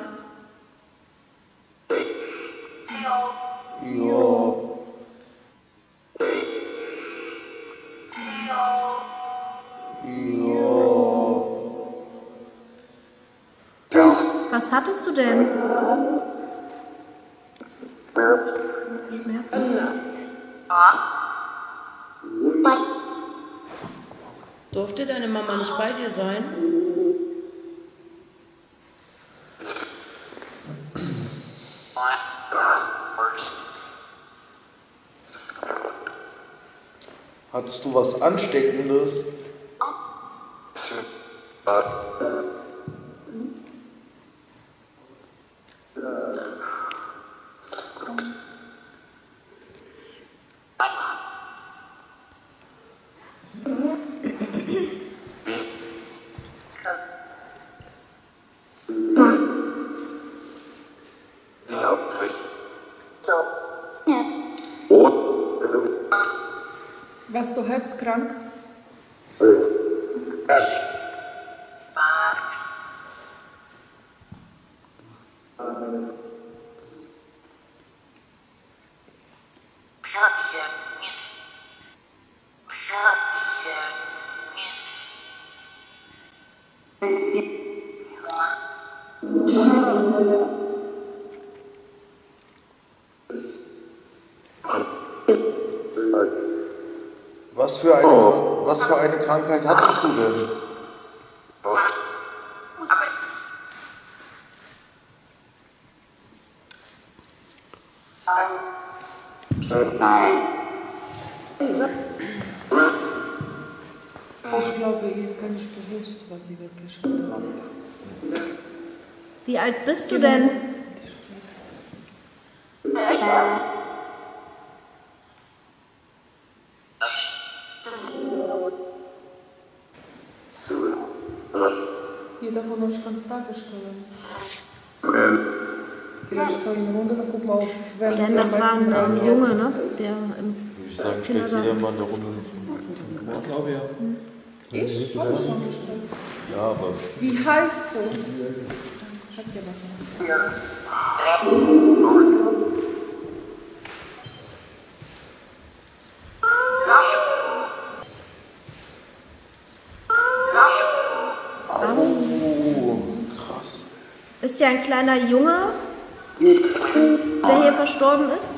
Was hattest du denn? Schmerzen?
Durfte deine Mama nicht bei dir sein?
Hattest du was Ansteckendes?
Warst du herzkrank?
Was für eine Krankheit hattest du denn?
Ich glaube, ihr ist gar nicht bewusst, was sie wirklich hatte.
Wie alt bist du denn?
Jeder von euch kann Frage stellen. Vielleicht so in Runde, da gucken wir auch, wer
Denn das war ein Junge, ne? Der im
Würde ich sagen, stellt jeder mal in der Runde eine Frage.
Ich glaube ja.
Ich habe schon gestellt.
Ja, aber.
Wie heißt du? Hat sie aber schon.
Krass.
Ist ja ein kleiner Junge, der hier verstorben ist?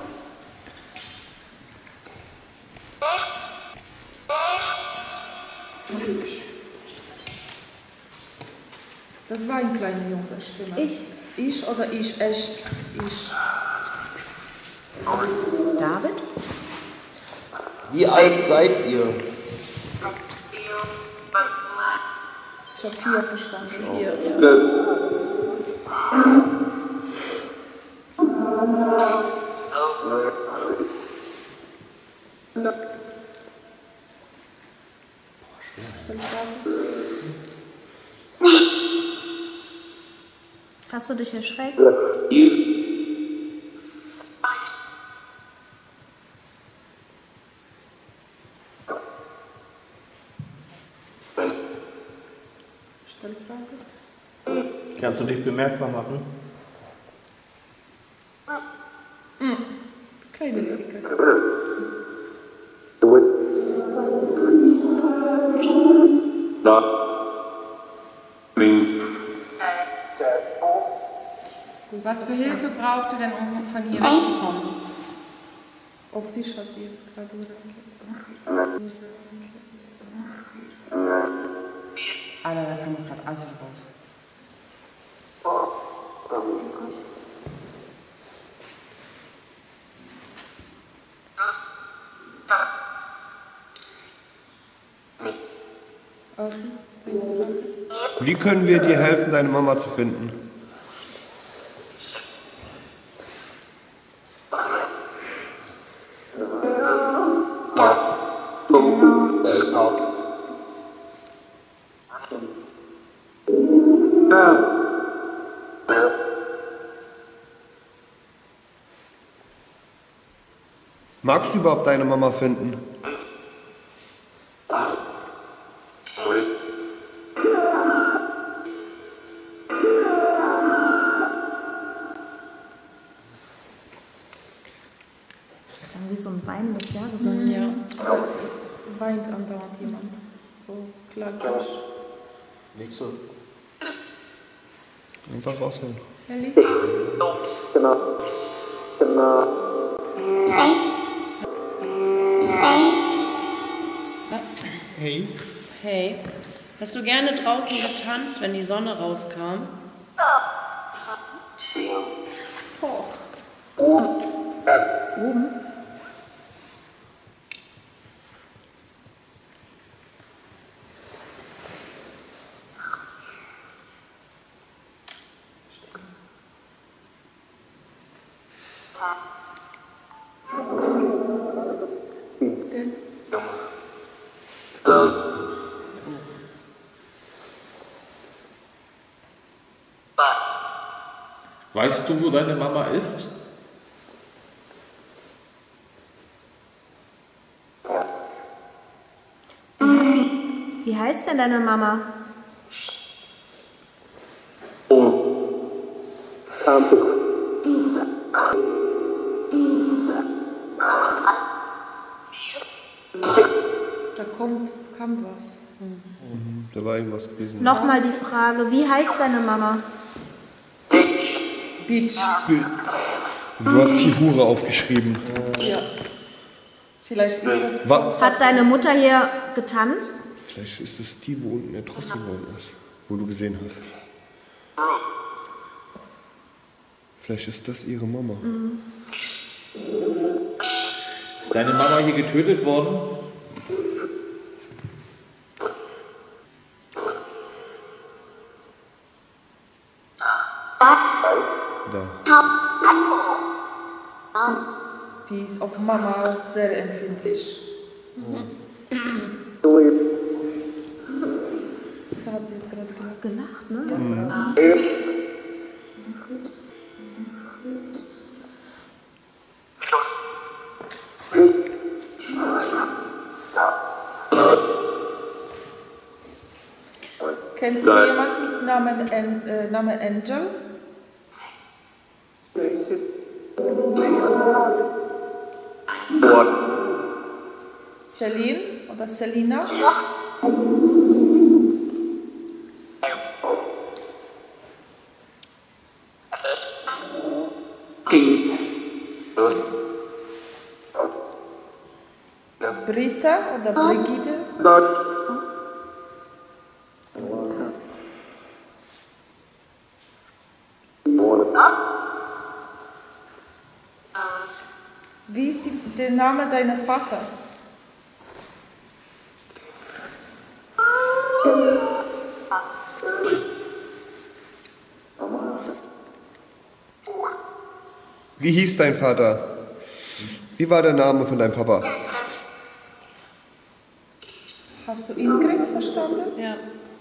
Das war ein kleiner Junge, stimmt. Ich oder ich? Echt? Ich.
David?
Wie alt seid ihr?
Ich habe 4 verstanden. 4, ja.
Hast du dich erschreckt?
Kannst du dich bemerkbar machen?
Kleine Zicke.
Was für Hilfe braucht ihr denn, um von hier wegzukommen?
Auf dich hat sie jetzt gerade reagiert.
Alter, da kam doch gerade Asien raus.
Asi, eine Frage.
Wie können wir dir helfen, deine Mama zu finden? Magst du überhaupt deine Mama finden?
Wie so ein weinendes Jahr gesagt.
Ja.
Weint andauernd jemand. So klaglich.
Nächste.
Einfach raushören.
Elli?
Hey.
Hey, hast du gerne draußen getanzt, wenn die Sonne rauskam?
Hoch.
Oben?
Weißt du, wo deine Mama ist?
Wie heißt denn deine Mama?
Da kam was.
Da war irgendwas gewesen.
Nochmal die Frage, wie heißt deine Mama?
Beach.
Du hast die Hure aufgeschrieben.
Ja. Vielleicht ist das...
Hat deine Mutter hier getanzt?
Vielleicht ist es die, wo unten erschossen worden ist, wo du gesehen hast. Vielleicht ist das ihre Mama.
Ist deine Mama hier getötet worden?
Die ist auf Mama sehr empfindlich. Da hat sie jetzt gerade
gelacht, ne?
Ja. Kennst du jemanden mit Namen Angel? Celine oder Selina? Britta oder Brigitte? Wie ist der Name deiner Vater?
Wie hieß dein Vater? Wie war der Name von deinem Papa?
Hast du Ingrid verstanden?
Ja.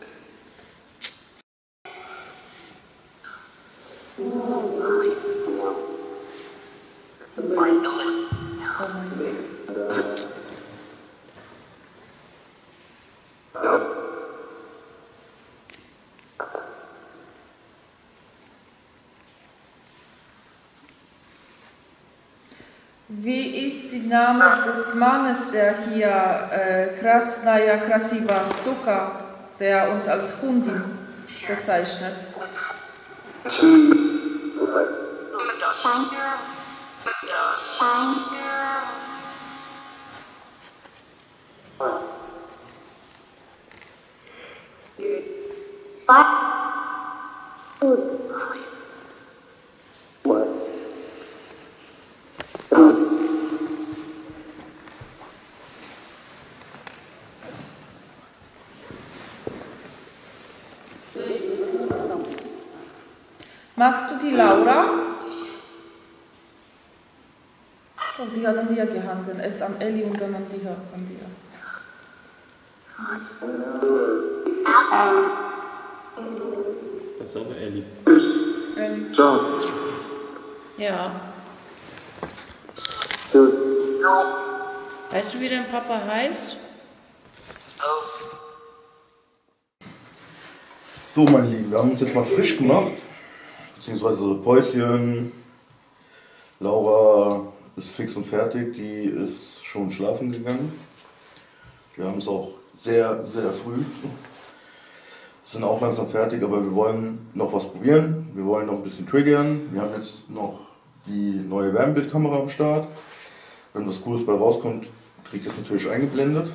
Wie ist der Name des Mannes, der hier Krasnaya Krasiva Suka, der uns als Hundin bezeichnet? Magst du die Laura? Doch, die hat an dir gehangen. Erst an Elli und dann an dir.
Das ist auch Elli.
Elli.
Ja. Weißt du, wie dein Papa heißt?
So, meine Lieben, wir haben uns jetzt mal frisch gemacht. Beziehungsweise Päuschen. Laura ist fix und fertig, die ist schon schlafen gegangen. Wir haben es auch sehr, sehr früh. Sind auch langsam fertig, aber wir wollen noch was probieren. Wir wollen noch ein bisschen triggern. Wir haben jetzt noch die neue Wärmebildkamera am Start. Wenn was Cooles bei rauskommt, kriegt ihr es natürlich eingeblendet.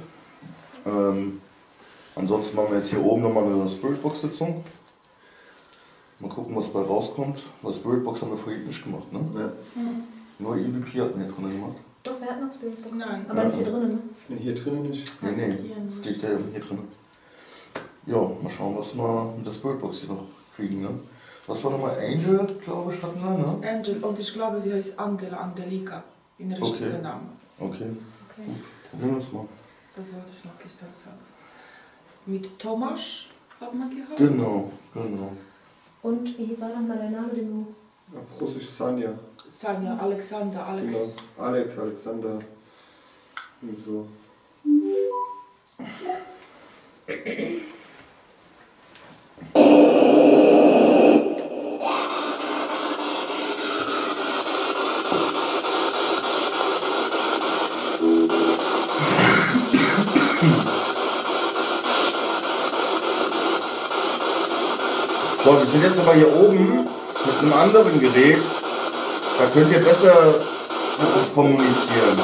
Ansonsten machen wir jetzt hier oben nochmal eine Spiritbox-Sitzung. Mal gucken, was bei rauskommt. Weil Spiritbox haben wir vorhin nicht gemacht, ne? Ja. Nur EVP hatten wir drin gemacht.
Doch, wir hatten noch Spiritbox.
Nein.
Aber nicht hier drinnen, ne?
Nee, hier drinnen nicht. Nee, das geht ja hier drin. Ja, mal schauen, was wir mit der Spiritbox hier noch kriegen, ne? Was war nochmal Angel, glaube ich, hatten wir, ne?
Angel, und ich glaube, sie heißt Angelika. In richtigen Namen.
Okay. Gut, probieren wir es mal.
Das wollte ich noch gestern sagen. Mit Thomas haben wir gehabt.
Genau.
Und wie war nochmal der Name, den du...
Auf Russisch Sanja.
Sanja, Alexander, Alex.
Genau. Alex, Alexander. Und so.
So, wir sind jetzt aber hier oben mit einem anderen Gerät. Da könnt ihr besser mit uns kommunizieren.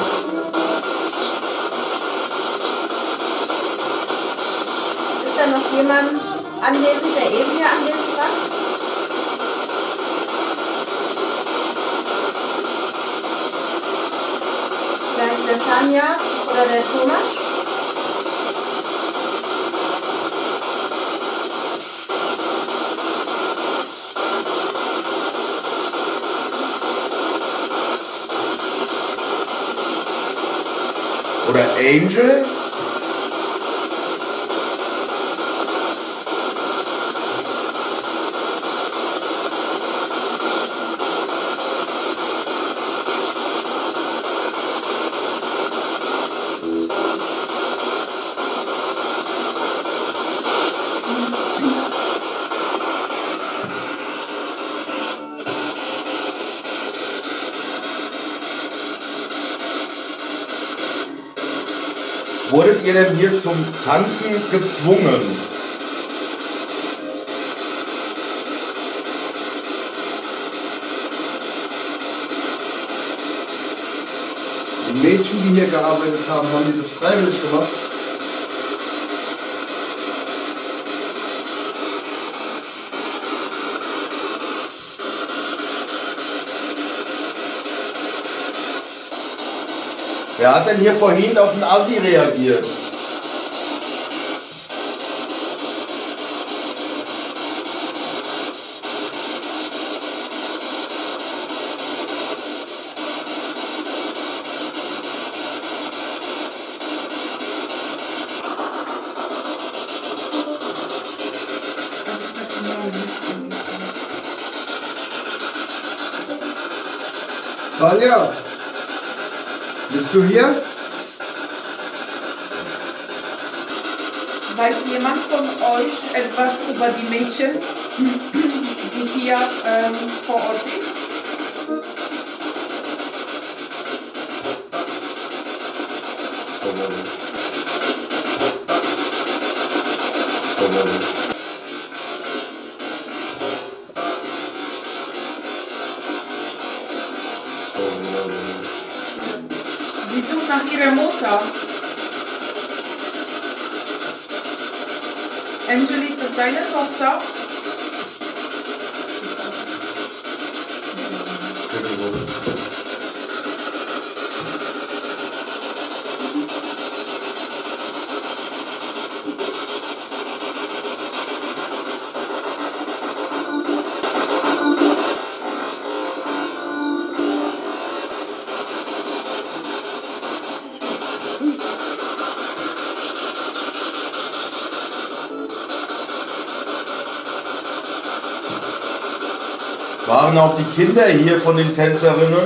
Ist da noch jemand anwesend, der eben hier anwesend war? Vielleicht der Sanja oder der Thomas?
Oder Angel? Wurdet ihr denn hier zum Tanzen gezwungen?
Die Mädchen, die hier gearbeitet haben, haben die das freiwillig gemacht?
Wer hat denn hier vorhin auf den Assi reagiert?
Sanja, bist du hier?
Weiß jemand von euch etwas über die Mädchen, die hier vor Ort ist? Sie sucht nach ihrer Mutter. Angel, ist das deine Tochter?
Waren auch die Kinder hier von den Tänzerinnen?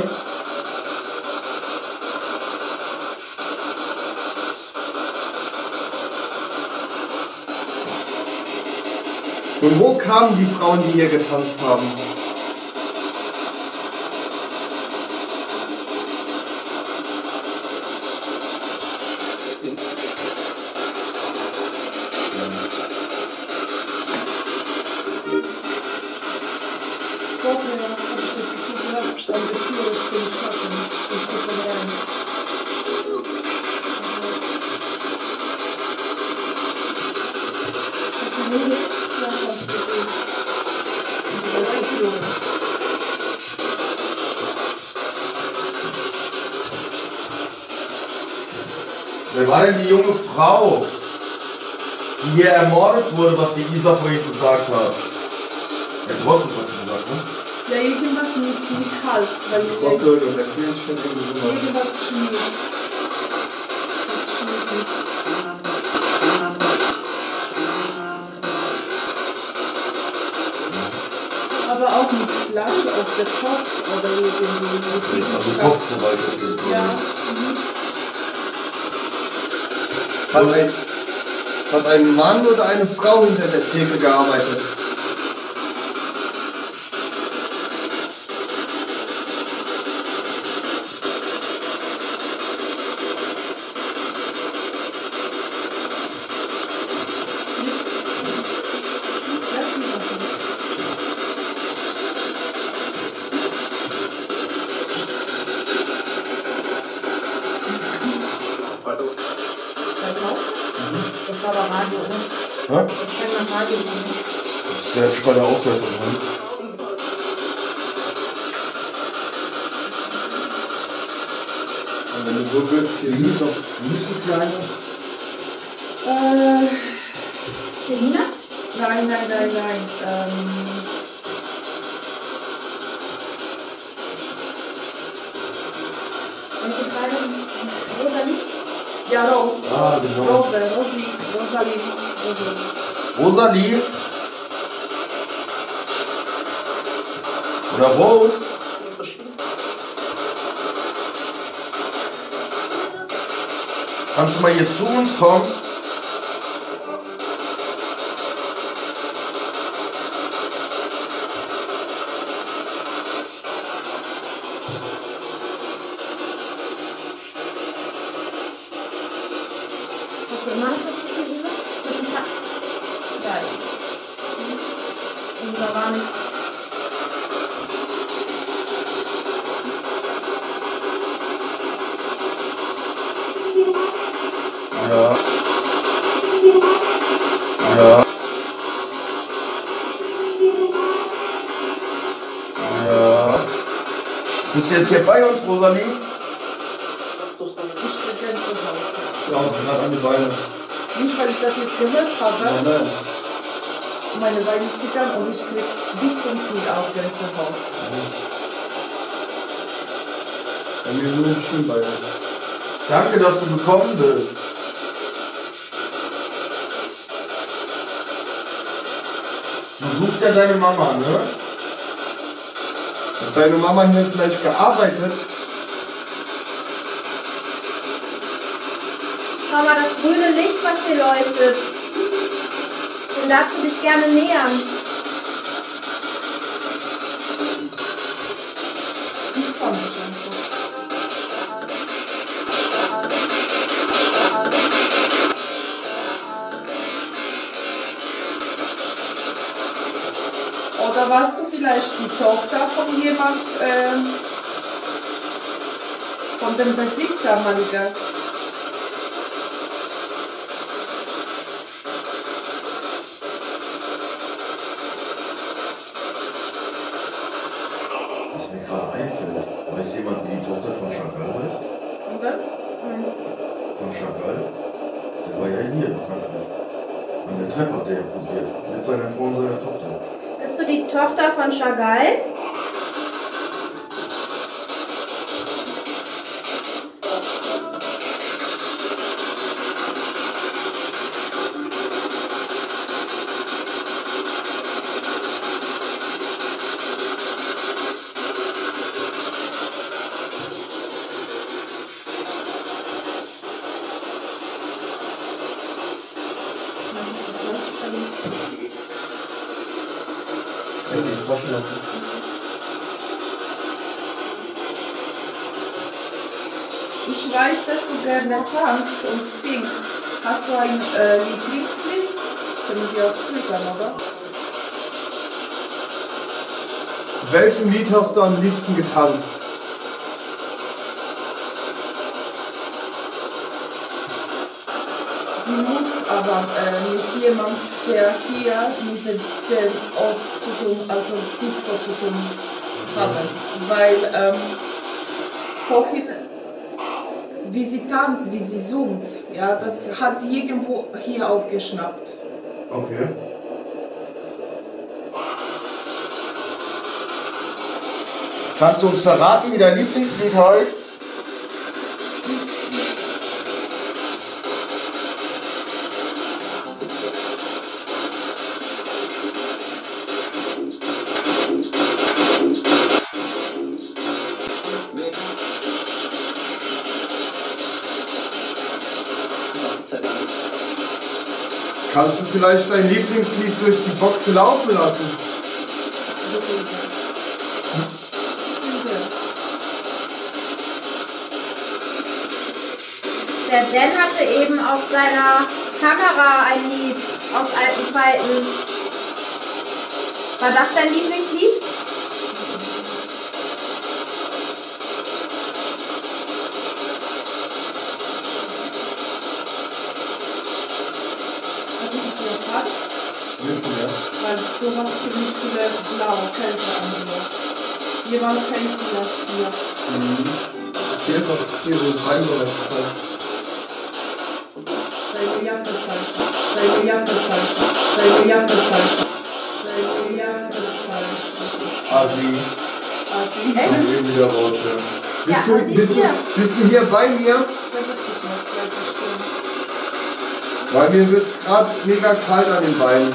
Von wo kamen die Frauen, die hier getanzt haben?
Wer war denn die junge Frau, die hier ermordet wurde, was die Isa vorhin gesagt hat? Der Drossel, was sie gesagt, ne?
Ja, irgendwas mit Hals, weil ich
Drossel oder Kehlchen,
irgendwas schmiert. Aber auch mit Flasche auf der Kopf oder irgendwie.
Also Kopf vorbei.
Ja.
Hat ein Mann oder eine Frau hinter der Theke gearbeitet?
Das war aber Radio, oder?
Ja?
Das kennt man Radio nicht.
Das wäre schon bei der Auswertung, ne?
Und wenn du so willst, hier
Wie ist die Kleine?
Selina?
Nein.
Welche Kleine? Rosalie?
Ja, Rose.
Ah, genau.
Rosalie.
Rosalie? Oder Rose? Kannst du mal hier zu uns kommen?
Hast du immer noch das Gefühl, Isa? Mit dem Takt? Geil. Und da war nichts.
Ja. Ja. Ja. Bist du jetzt hier bei uns, Rosalie? Ja, gerade an die Beine.
Nicht, weil ich das jetzt gehört habe.
Nein.
Meine Beine zittern und ich krieg bis zum Knie auch Gänsehaut.
Bei mir nur ein Schienbein.
Danke, dass du gekommen bist. Du suchst ja deine Mama, ne?
Hat deine Mama hier vielleicht gearbeitet?
Schau mal, das grüne Licht, was hier leuchtet. Dem darfst du dich gerne nähern.
Entspann dich einfach. Oder warst du vielleicht die Tochter von jemand, von dem Besitzer, Maliga?
Was mir gerade einfällt, weiß jemand, wie die Tochter von Chagall heißt?
Oder?
Von Chagall? Der war ja hier, an der Treppe hat der ja posiert. Mit seiner Frau und seiner Tochter.
Bist du die Tochter von Chagall?
laufen lassen.
Ich weiß, dass du gerne tanzt und singst. Hast du ein Lieblingslied? Können wir auch triggern, oder?
Zu welchem Lied hast du am liebsten getanzt?
Sie muss aber mit jemand, der hier mit dem Ort zu tun, also Disco zu tun haben. Weil vorhin, wie sie tanzt, wie sie summt, ja, das hat sie irgendwo hier aufgeschnappt.
Okay.
Kannst du uns verraten, wie dein Lieblingslied heißt?
Kannst du vielleicht dein Lieblingslied durch die Box laufen lassen?
Der Dan hatte eben auf seiner Kamera ein Lied aus alten Zeiten. War das dein Lieblingslied?
Weil du hast ziemlich viele blaue Kälte an dir. Hier war noch kein Bier. Hier.
Hier ist auch hier so ein Reinbereich.
Deine Jacke sein. Deine Jacke sein. Deine Jacke sein. Deine Jacke sein.
Asi.
Asi.
Ich bin wieder raus, ja.
Ja,
Bist du hier bei mir? Weil mir wird gerade mega kalt an den Beinen.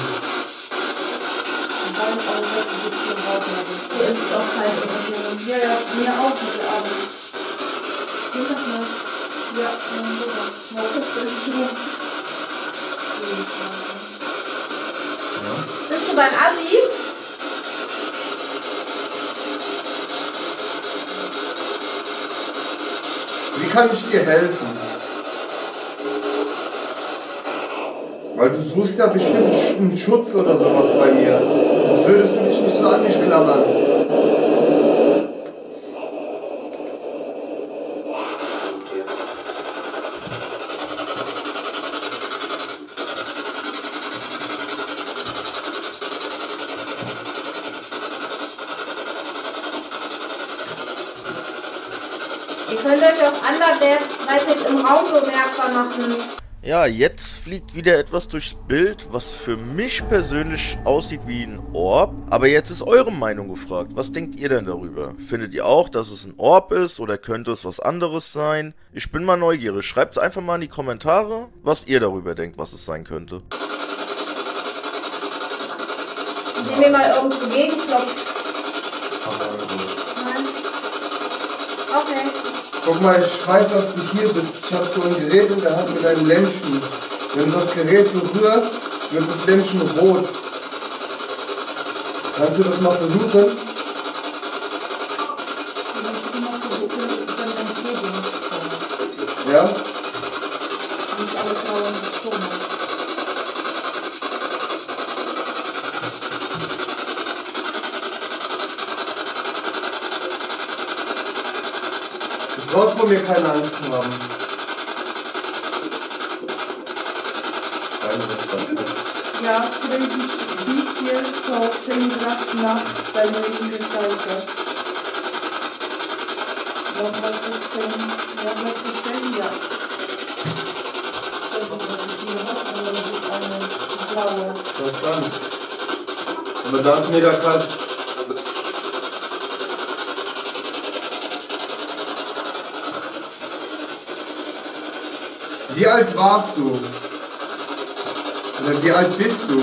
Hier ist es auch kalt. Ja, ja, mir auch diese Abend. Geht das mal? Ja, sowas. Mal guck, das ist schon.
Bist du beim Assi?
Wie kann ich dir helfen? Weil du suchst ja bestimmt einen Schutz oder sowas bei mir. Sonst würdest du dich nicht so an mich klammern.
Ihr könnt euch auch anderweitig im Raum bemerkbar machen.
Ja, jetzt fliegt wieder etwas durchs Bild, was für mich persönlich aussieht wie ein Orb. Aber jetzt ist eure Meinung gefragt. Was denkt ihr denn darüber? Findet ihr auch, dass es ein Orb ist oder könnte es was anderes sein? Ich bin mal neugierig. Schreibt es einfach mal in die Kommentare, was ihr darüber denkt, was es sein könnte.
Indem ihr mal irgendwo gegenklopft. Nein. Okay.
Guck mal, ich weiß, dass du hier bist. Ich habe so ein Gerät in der Hand mit einem Lämpchen. Wenn du das Gerät berührst, wird das Lämpchen rot. Kannst du das mal versuchen?
Du musst immer so ein bisschen dann entgegenkommen.
Ja?
Nicht alle Frauen so machen.
Du brauchst vor mir keine Angst zu haben.
Ja, kriege ich ein bisschen so 10 Grad nach deiner linken Seite. Nochmal so 10, nochmal zu stellen, ja. Ich weiß nicht, was ich hier habe, aber das ist eine blaue.
Das ist dann. Aber da ist mega kalt. Wie alt warst du? Oder wie alt bist du?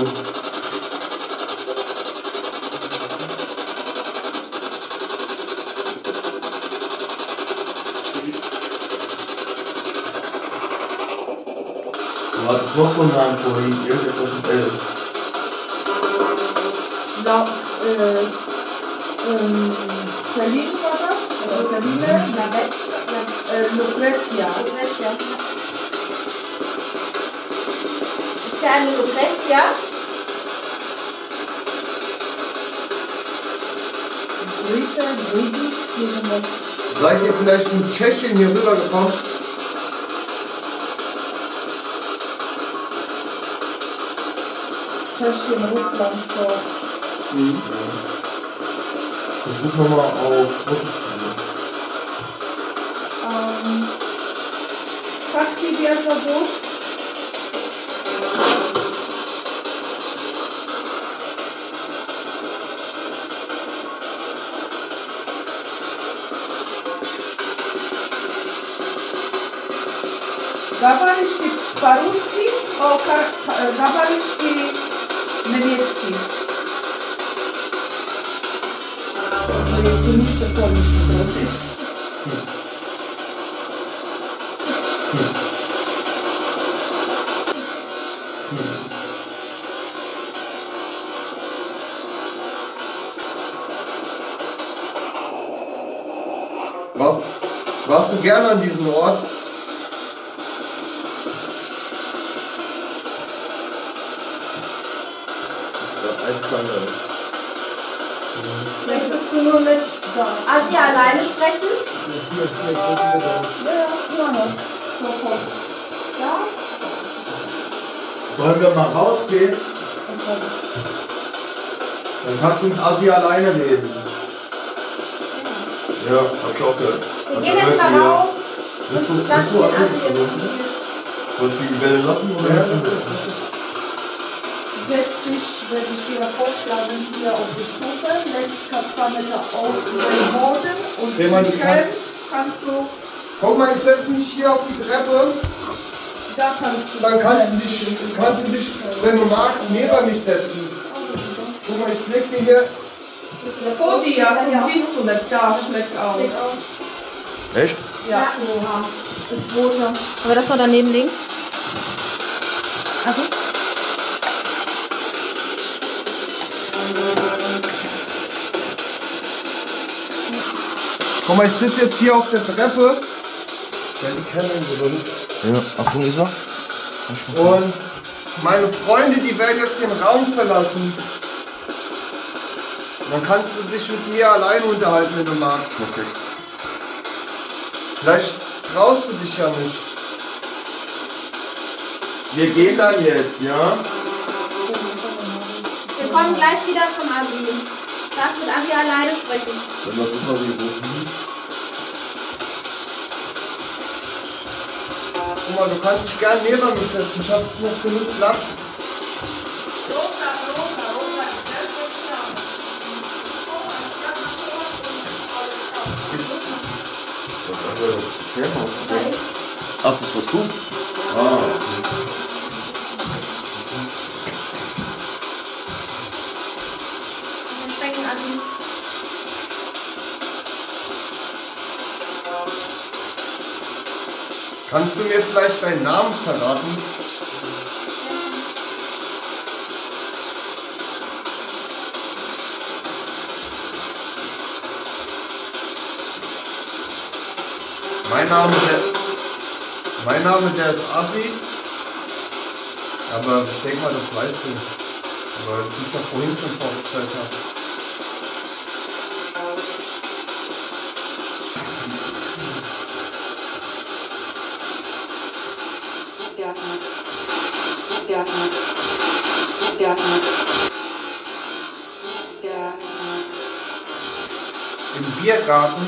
Du hattest noch so einen Namen vorhin, irgendetwas mit L.
Celine war das? Oder Celine? Lucrezia.
Lucrezia. Ist ja eine Lucrezia.
Seid ihr vielleicht von Tschechien hier rübergekommen?
Tschechien, Russland, so.
Versuch nochmal auf Russisch.
Как тебя зовут? Говоришь ты по-русски, говоришь ты немецкий. Also jetzt bin ich der Polnisch mit Russisch.
Warst du gerne an diesem Ort?
Eiskalt.
Möchtest du nur mit Asia alleine sprechen?
Ja, sofort. Ja?
Wollen wir mal rausgehen?
Was war das?
Dann kannst du mit Assi alleine reden.
Ja, hab ich auch gehört.
Wir gehen jetzt mal raus.
Willst du
Lass den Assi
Soll ich die Welle lassen oder
Ja,
nicht?
Setz dich, werde ich dir vorschlagen, hier auf die Stufe, leg 2 Meter auf den Boden und
Dreh die
kannst du,
Guck mal, ich setze mich hier auf die Treppe.
da kannst du.
Dann kannst du dich, wenn du magst, neben mich setzen. Guck mal, ich leg dir hier.
Vor dir, sonst siehst du nicht, da schlägt aus.
Echt?
Ja.
ins Rote. Aber das noch daneben liegen? Also?
Guck mal, ich sitze jetzt hier auf der Treppe. Stell die Kamera drin.
Ja, Achtung, Isa.
Und meine Freunde, die werden jetzt den Raum verlassen. Dann kannst du dich mit mir allein unterhalten, wenn du magst.
Perfekt.
Vielleicht traust du dich ja nicht.
Wir gehen dann jetzt, ja?
Wir kommen gleich wieder zum Asi. Du darfst mit Asi alleine sprechen.
Wenn das super wie
Guck mal, du kannst dich gern neben mich setzen. Ich hab noch genug Platz.
Ach, das warst du? Ah.
Dann sprechen Asi.
Kannst du mir vielleicht deinen Namen verraten? Mein Name, der ist Assi. Aber ich denke mal, das weißt du. Weil ich mich ja vorhin schon vorgestellt habe. Im Biergarten?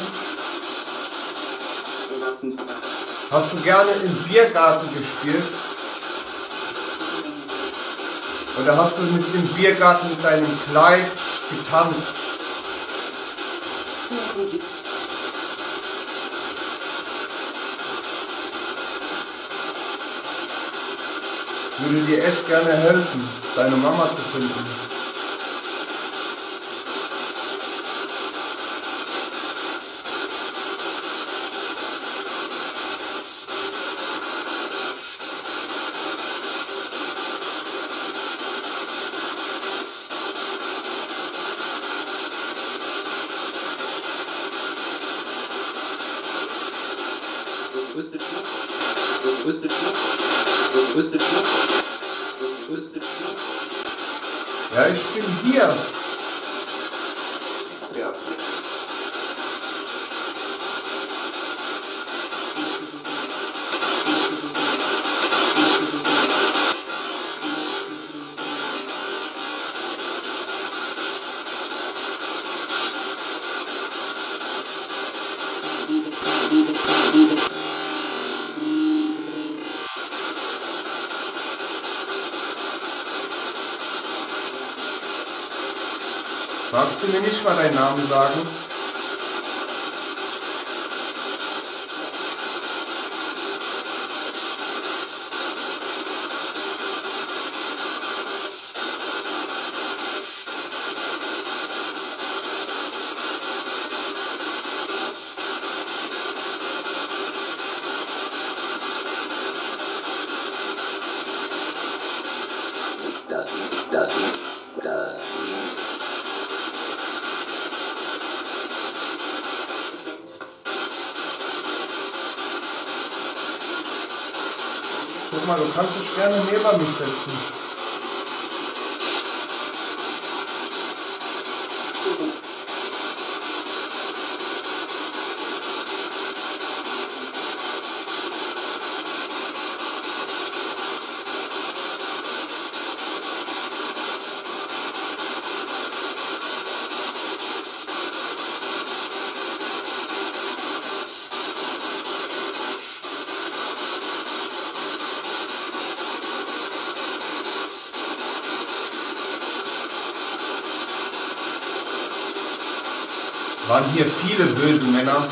Hast du gerne im Biergarten gespielt? Oder hast du mit dem Biergarten mit deinem Kleid getanzt? Ich würde dir echt gerne helfen, deine Mama zu finden. Ja, ich bin hier.
Ja.
Magst du mir nicht mal deinen Namen sagen? Guck mal, du kannst dich gerne neben mich setzen. Waren hier viele böse Männer?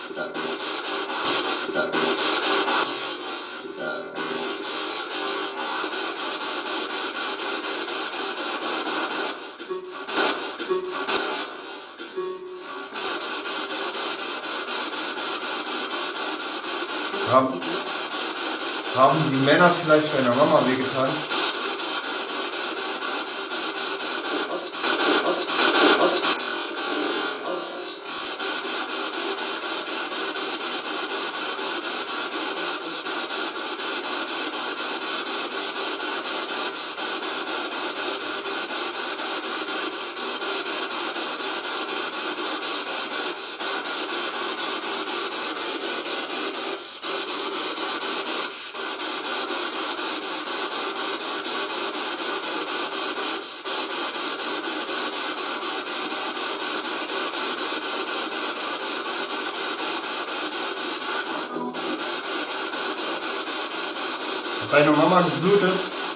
Haben die Männer vielleicht deiner Mama wehgetan? Hat deine Mama geblutet?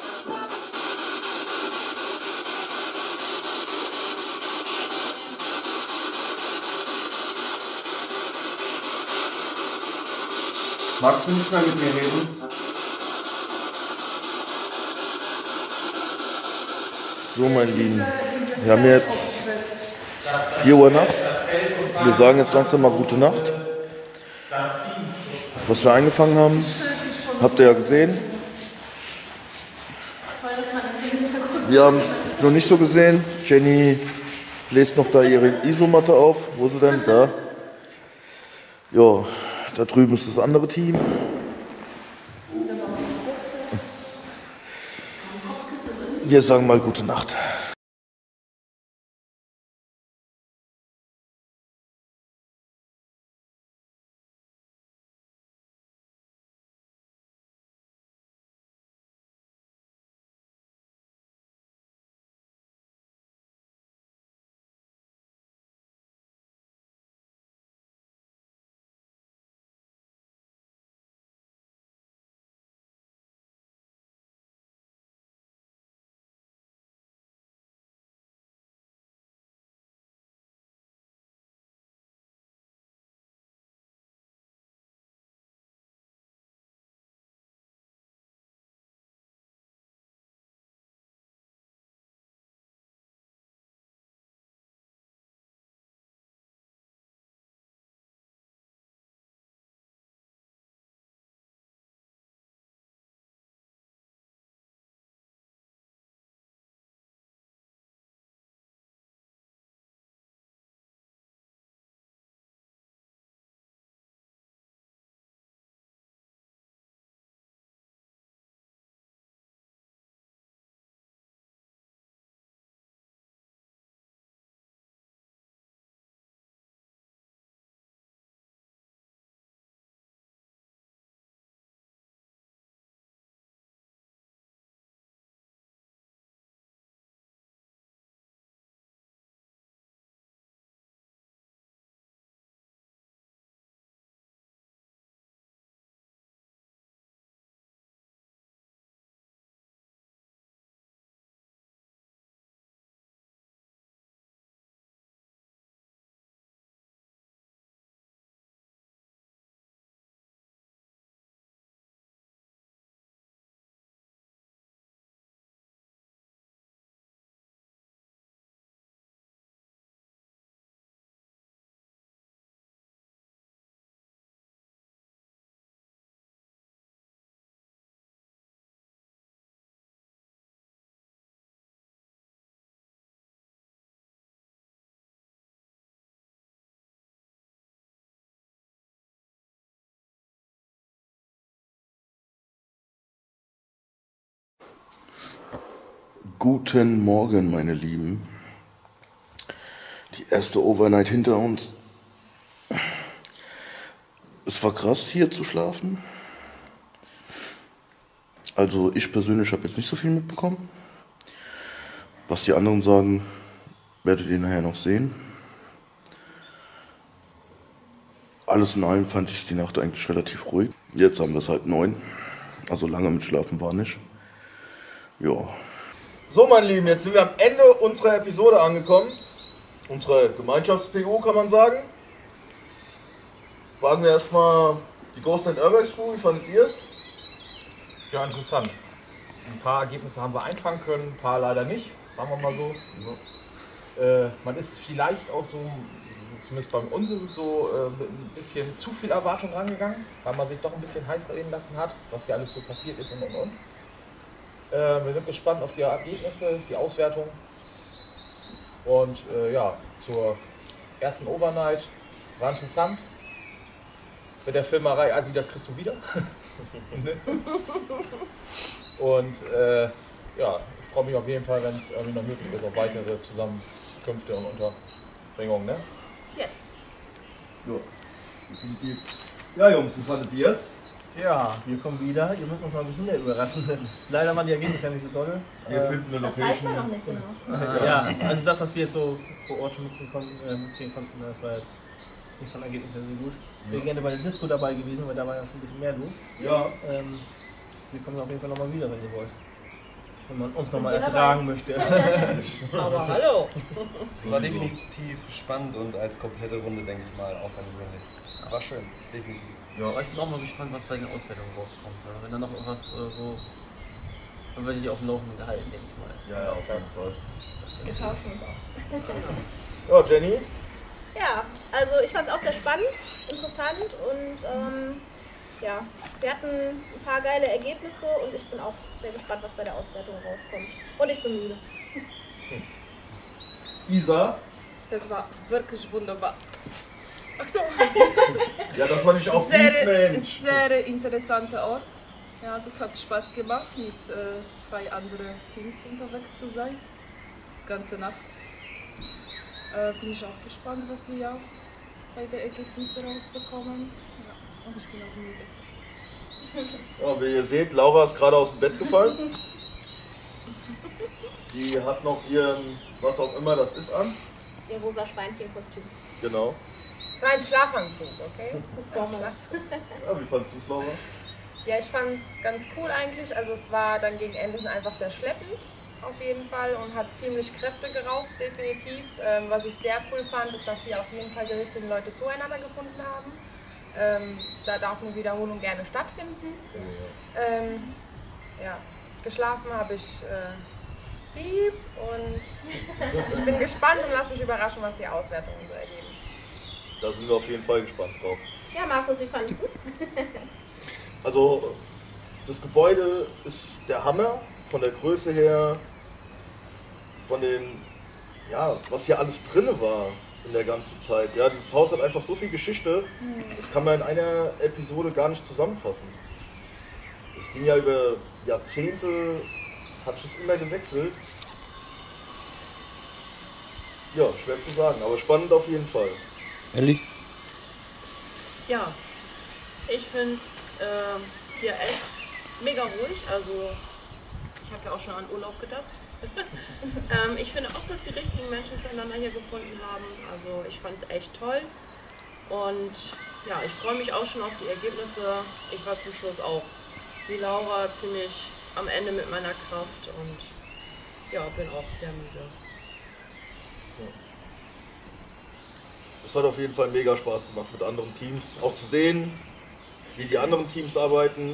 Magst du nicht mehr mit mir reden?
So, mein Lieben, wir haben jetzt 4 Uhr nachts. Wir sagen jetzt langsam mal gute Nacht. Was wir eingefangen haben, habt ihr ja gesehen. Wir haben es noch nicht so gesehen. Jenny bläst noch da ihre Isomatte auf. Wo ist sie denn? Da. Ja, da drüben ist das andere Team. Wir sagen mal gute Nacht.
Guten Morgen, meine Lieben. Die erste Overnight hinter uns. Es war krass, hier zu schlafen. Also ich persönlich habe jetzt nicht so viel mitbekommen. Was die anderen sagen, werdet ihr nachher noch sehen. Alles in allem fand ich die Nacht eigentlich relativ ruhig. Jetzt haben wir es halt 9. Also lange mit Schlafen war nicht. Ja.
So, meine Lieben, jetzt sind wir am Ende unserer Episode angekommen. Unsere Gemeinschafts-PU, kann man sagen. Fragen wir erstmal die Ghost and Urbex Crew, wie fandet ihr es?
Ja, interessant. Ein paar Ergebnisse haben wir einfangen können, ein paar leider nicht, sagen wir mal so. Man ist vielleicht auch so, zumindest bei uns ist es so, mit ein bisschen zu viel Erwartung rangegangen, weil man sich doch ein bisschen heiß reden lassen hat, was hier alles so passiert ist und. Wir sind gespannt auf die Ergebnisse, die Auswertung. Und ja, zur ersten Overnight war interessant. Mit der Filmerei, also das kriegst du wieder. Und ja, ich freue mich auf jeden Fall, wenn es irgendwie noch möglich ist, auf weitere Zusammenkünfte und Unterbringungen. Ne?
Yes.
Ja, definitiv. Ja, Jungs, wie fandet ihr es?
Ja, wir kommen wieder. Ihr müsst uns mal ein bisschen mehr überraschen. Leider waren die Ergebnisse ja nicht so toll.
Wir finden eine
Das weiß man noch nicht genau.
Ja, also das, was wir jetzt so vor Ort schon mitkriegen konnten, das war jetzt nicht von Ergebnis her so gut. Ich wäre gerne bei der Disco dabei gewesen, weil da war ja schon ein bisschen mehr los.
Ja.
Wir kommen auf jeden Fall nochmal wieder, wenn ihr wollt. Wenn man uns nochmal ertragen möchte.
Aber hallo!
Es war definitiv spannend und als komplette Runde, denke ich mal, außergewöhnlich. War schön, definitiv.
Ja, ich bin auch mal gespannt, was bei den Auswertungen rauskommt. Also wenn da noch irgendwas so, dann werde ich auf dem Laufenden gehalten, denke ich mal.
Ja, auf jeden Fall.
Wir tauschen uns auch.
Ja, Jenny?
Ja, also ich fand es auch sehr spannend, interessant und ja, wir hatten ein paar geile Ergebnisse und ich bin auch sehr gespannt, was bei der Auswertung rauskommt. Und ich bin müde.
Isa?
Das war wirklich wunderbar. Ach so.
Ja, das war nicht auch gut, Mensch.
Sehr interessanter Ort. Ja, das hat Spaß gemacht, mit 2 anderen Teams unterwegs zu sein. Ganze Nacht. Bin ich auch gespannt, was wir ja bei den Ergebnissen rausbekommen. Ja, und ich bin auch müde.
Ja, wie ihr seht, Laura ist gerade aus dem Bett gefallen. Die hat noch ihren, was auch immer das ist, an.
Ihr rosa Schweinchenkostüm.
Genau.
Es war ein Schlafanzug, okay?
Ja, wie fandest du es, Laura?
Ja, ich fand es ganz cool eigentlich. Also es war dann gegen Ende einfach sehr schleppend auf jeden Fall und hat ziemlich Kräfte geraubt, definitiv. Was ich sehr cool fand, ist, dass sie auf jeden Fall die richtigen Leute zueinander gefunden haben. Da darf eine Wiederholung gerne stattfinden. Ja, geschlafen habe ich lieb und ich bin gespannt und lasse mich überraschen, was die Auswertungen so ergeben.
Da sind wir auf jeden Fall gespannt drauf.
Ja, Markus, wie fandest du es?
Also, das Gebäude ist der Hammer, von der Größe her, von den, ja, was hier alles drin war in der ganzen Zeit. Ja, dieses Haus hat einfach so viel Geschichte, das kann man in einer Episode gar nicht zusammenfassen. Es ging ja über Jahrzehnte, hat es immer gewechselt. Ja, schwer zu sagen, aber spannend auf jeden Fall.
Elli?
Ja, ich finde es hier echt mega ruhig. Also ich habe ja auch schon an Urlaub gedacht. Ich finde auch, dass die richtigen Menschen zueinander hier gefunden haben. Also ich fand es echt toll. Und ja, ich freue mich auch schon auf die Ergebnisse. Ich war zum Schluss auch wie Laura ziemlich am Ende mit meiner Kraft und ja, bin auch sehr müde.
Es hat auf jeden Fall mega Spaß gemacht mit anderen Teams, auch zu sehen, wie die anderen Teams arbeiten.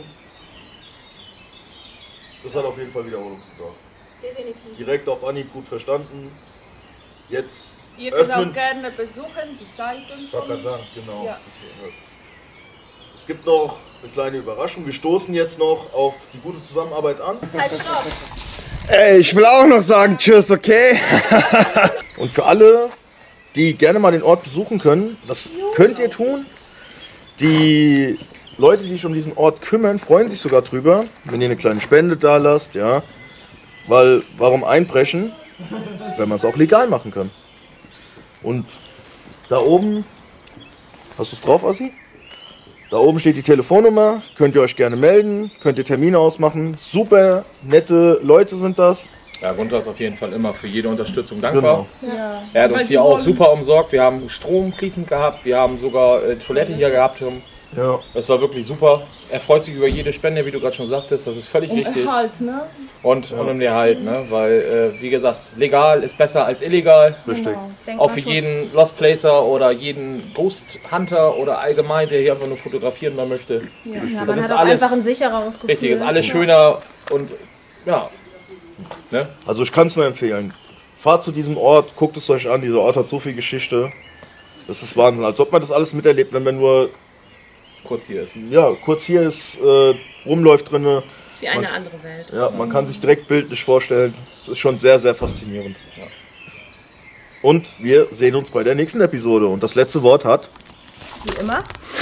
Das hat auf jeden Fall Wiederholungsbedarf.
Definitiv.
Direkt auf Anhieb gut verstanden. Jetzt
Ihr könnt
öffnen.
auch gerne besuchen, die Seiten.
Ich wollte gerade sagen, genau.
Ja.
Es gibt noch eine kleine Überraschung. Wir stoßen jetzt noch auf die gute Zusammenarbeit an.
Halt, stopp!
Ey, ich will auch noch sagen tschüss, okay?
Und für alle, die gerne mal den Ort besuchen können, das könnt ihr tun. Die Leute, die sich um diesen Ort kümmern, freuen sich sogar drüber, wenn ihr eine kleine Spende da lasst, ja. Weil, warum einbrechen, wenn man es auch legal machen kann? Und da oben, hast du es drauf, Assi? Da oben steht die Telefonnummer, könnt ihr euch gerne melden, könnt ihr Termine ausmachen. Super nette Leute sind das.
Ja, Gunther ist auf jeden Fall immer für jede Unterstützung dankbar.
Genau.
Ja.
Er hat uns hier auch super umsorgt. Wir haben Strom fließend gehabt, wir haben sogar Toilette hier gehabt.
Ja.
Das war wirklich super. Er freut sich über jede Spende, wie du gerade schon sagtest. Das ist völlig richtig.
Erhalt, ne?
Und um den Erhalt, ne? Weil, wie gesagt, legal ist besser als illegal.
Richtig.
Genau.
Auch für jeden Lost Placer oder jeden Ghost Hunter oder allgemein, der hier einfach nur fotografieren mal möchte.
Ja,
Das
man
ist
hat auch
alles
einfach ein sichereres Gefühl.
richtig, ist alles schöner und ja. Ne?
Also ich kann es nur empfehlen. Fahrt zu diesem Ort, guckt es euch an. Dieser Ort hat so viel Geschichte. Das ist Wahnsinn. Als ob man das alles miterlebt, wenn man nur
kurz hier ist.
Ja, kurz hier ist, rumläuft drinne.
Das ist wie eine andere Welt.
Ja, man kann sich direkt bildlich vorstellen. Es ist schon sehr, sehr faszinierend.
Ja.
Und wir sehen uns bei der nächsten Episode. Und das letzte Wort hat...
Wie immer.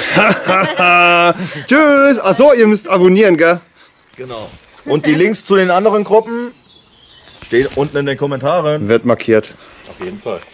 Tschüss. Achso, ihr müsst abonnieren, gell?
Genau. Und die Links zu den anderen Gruppen stehen unten in den Kommentaren.
Wird markiert.
Auf jeden Fall.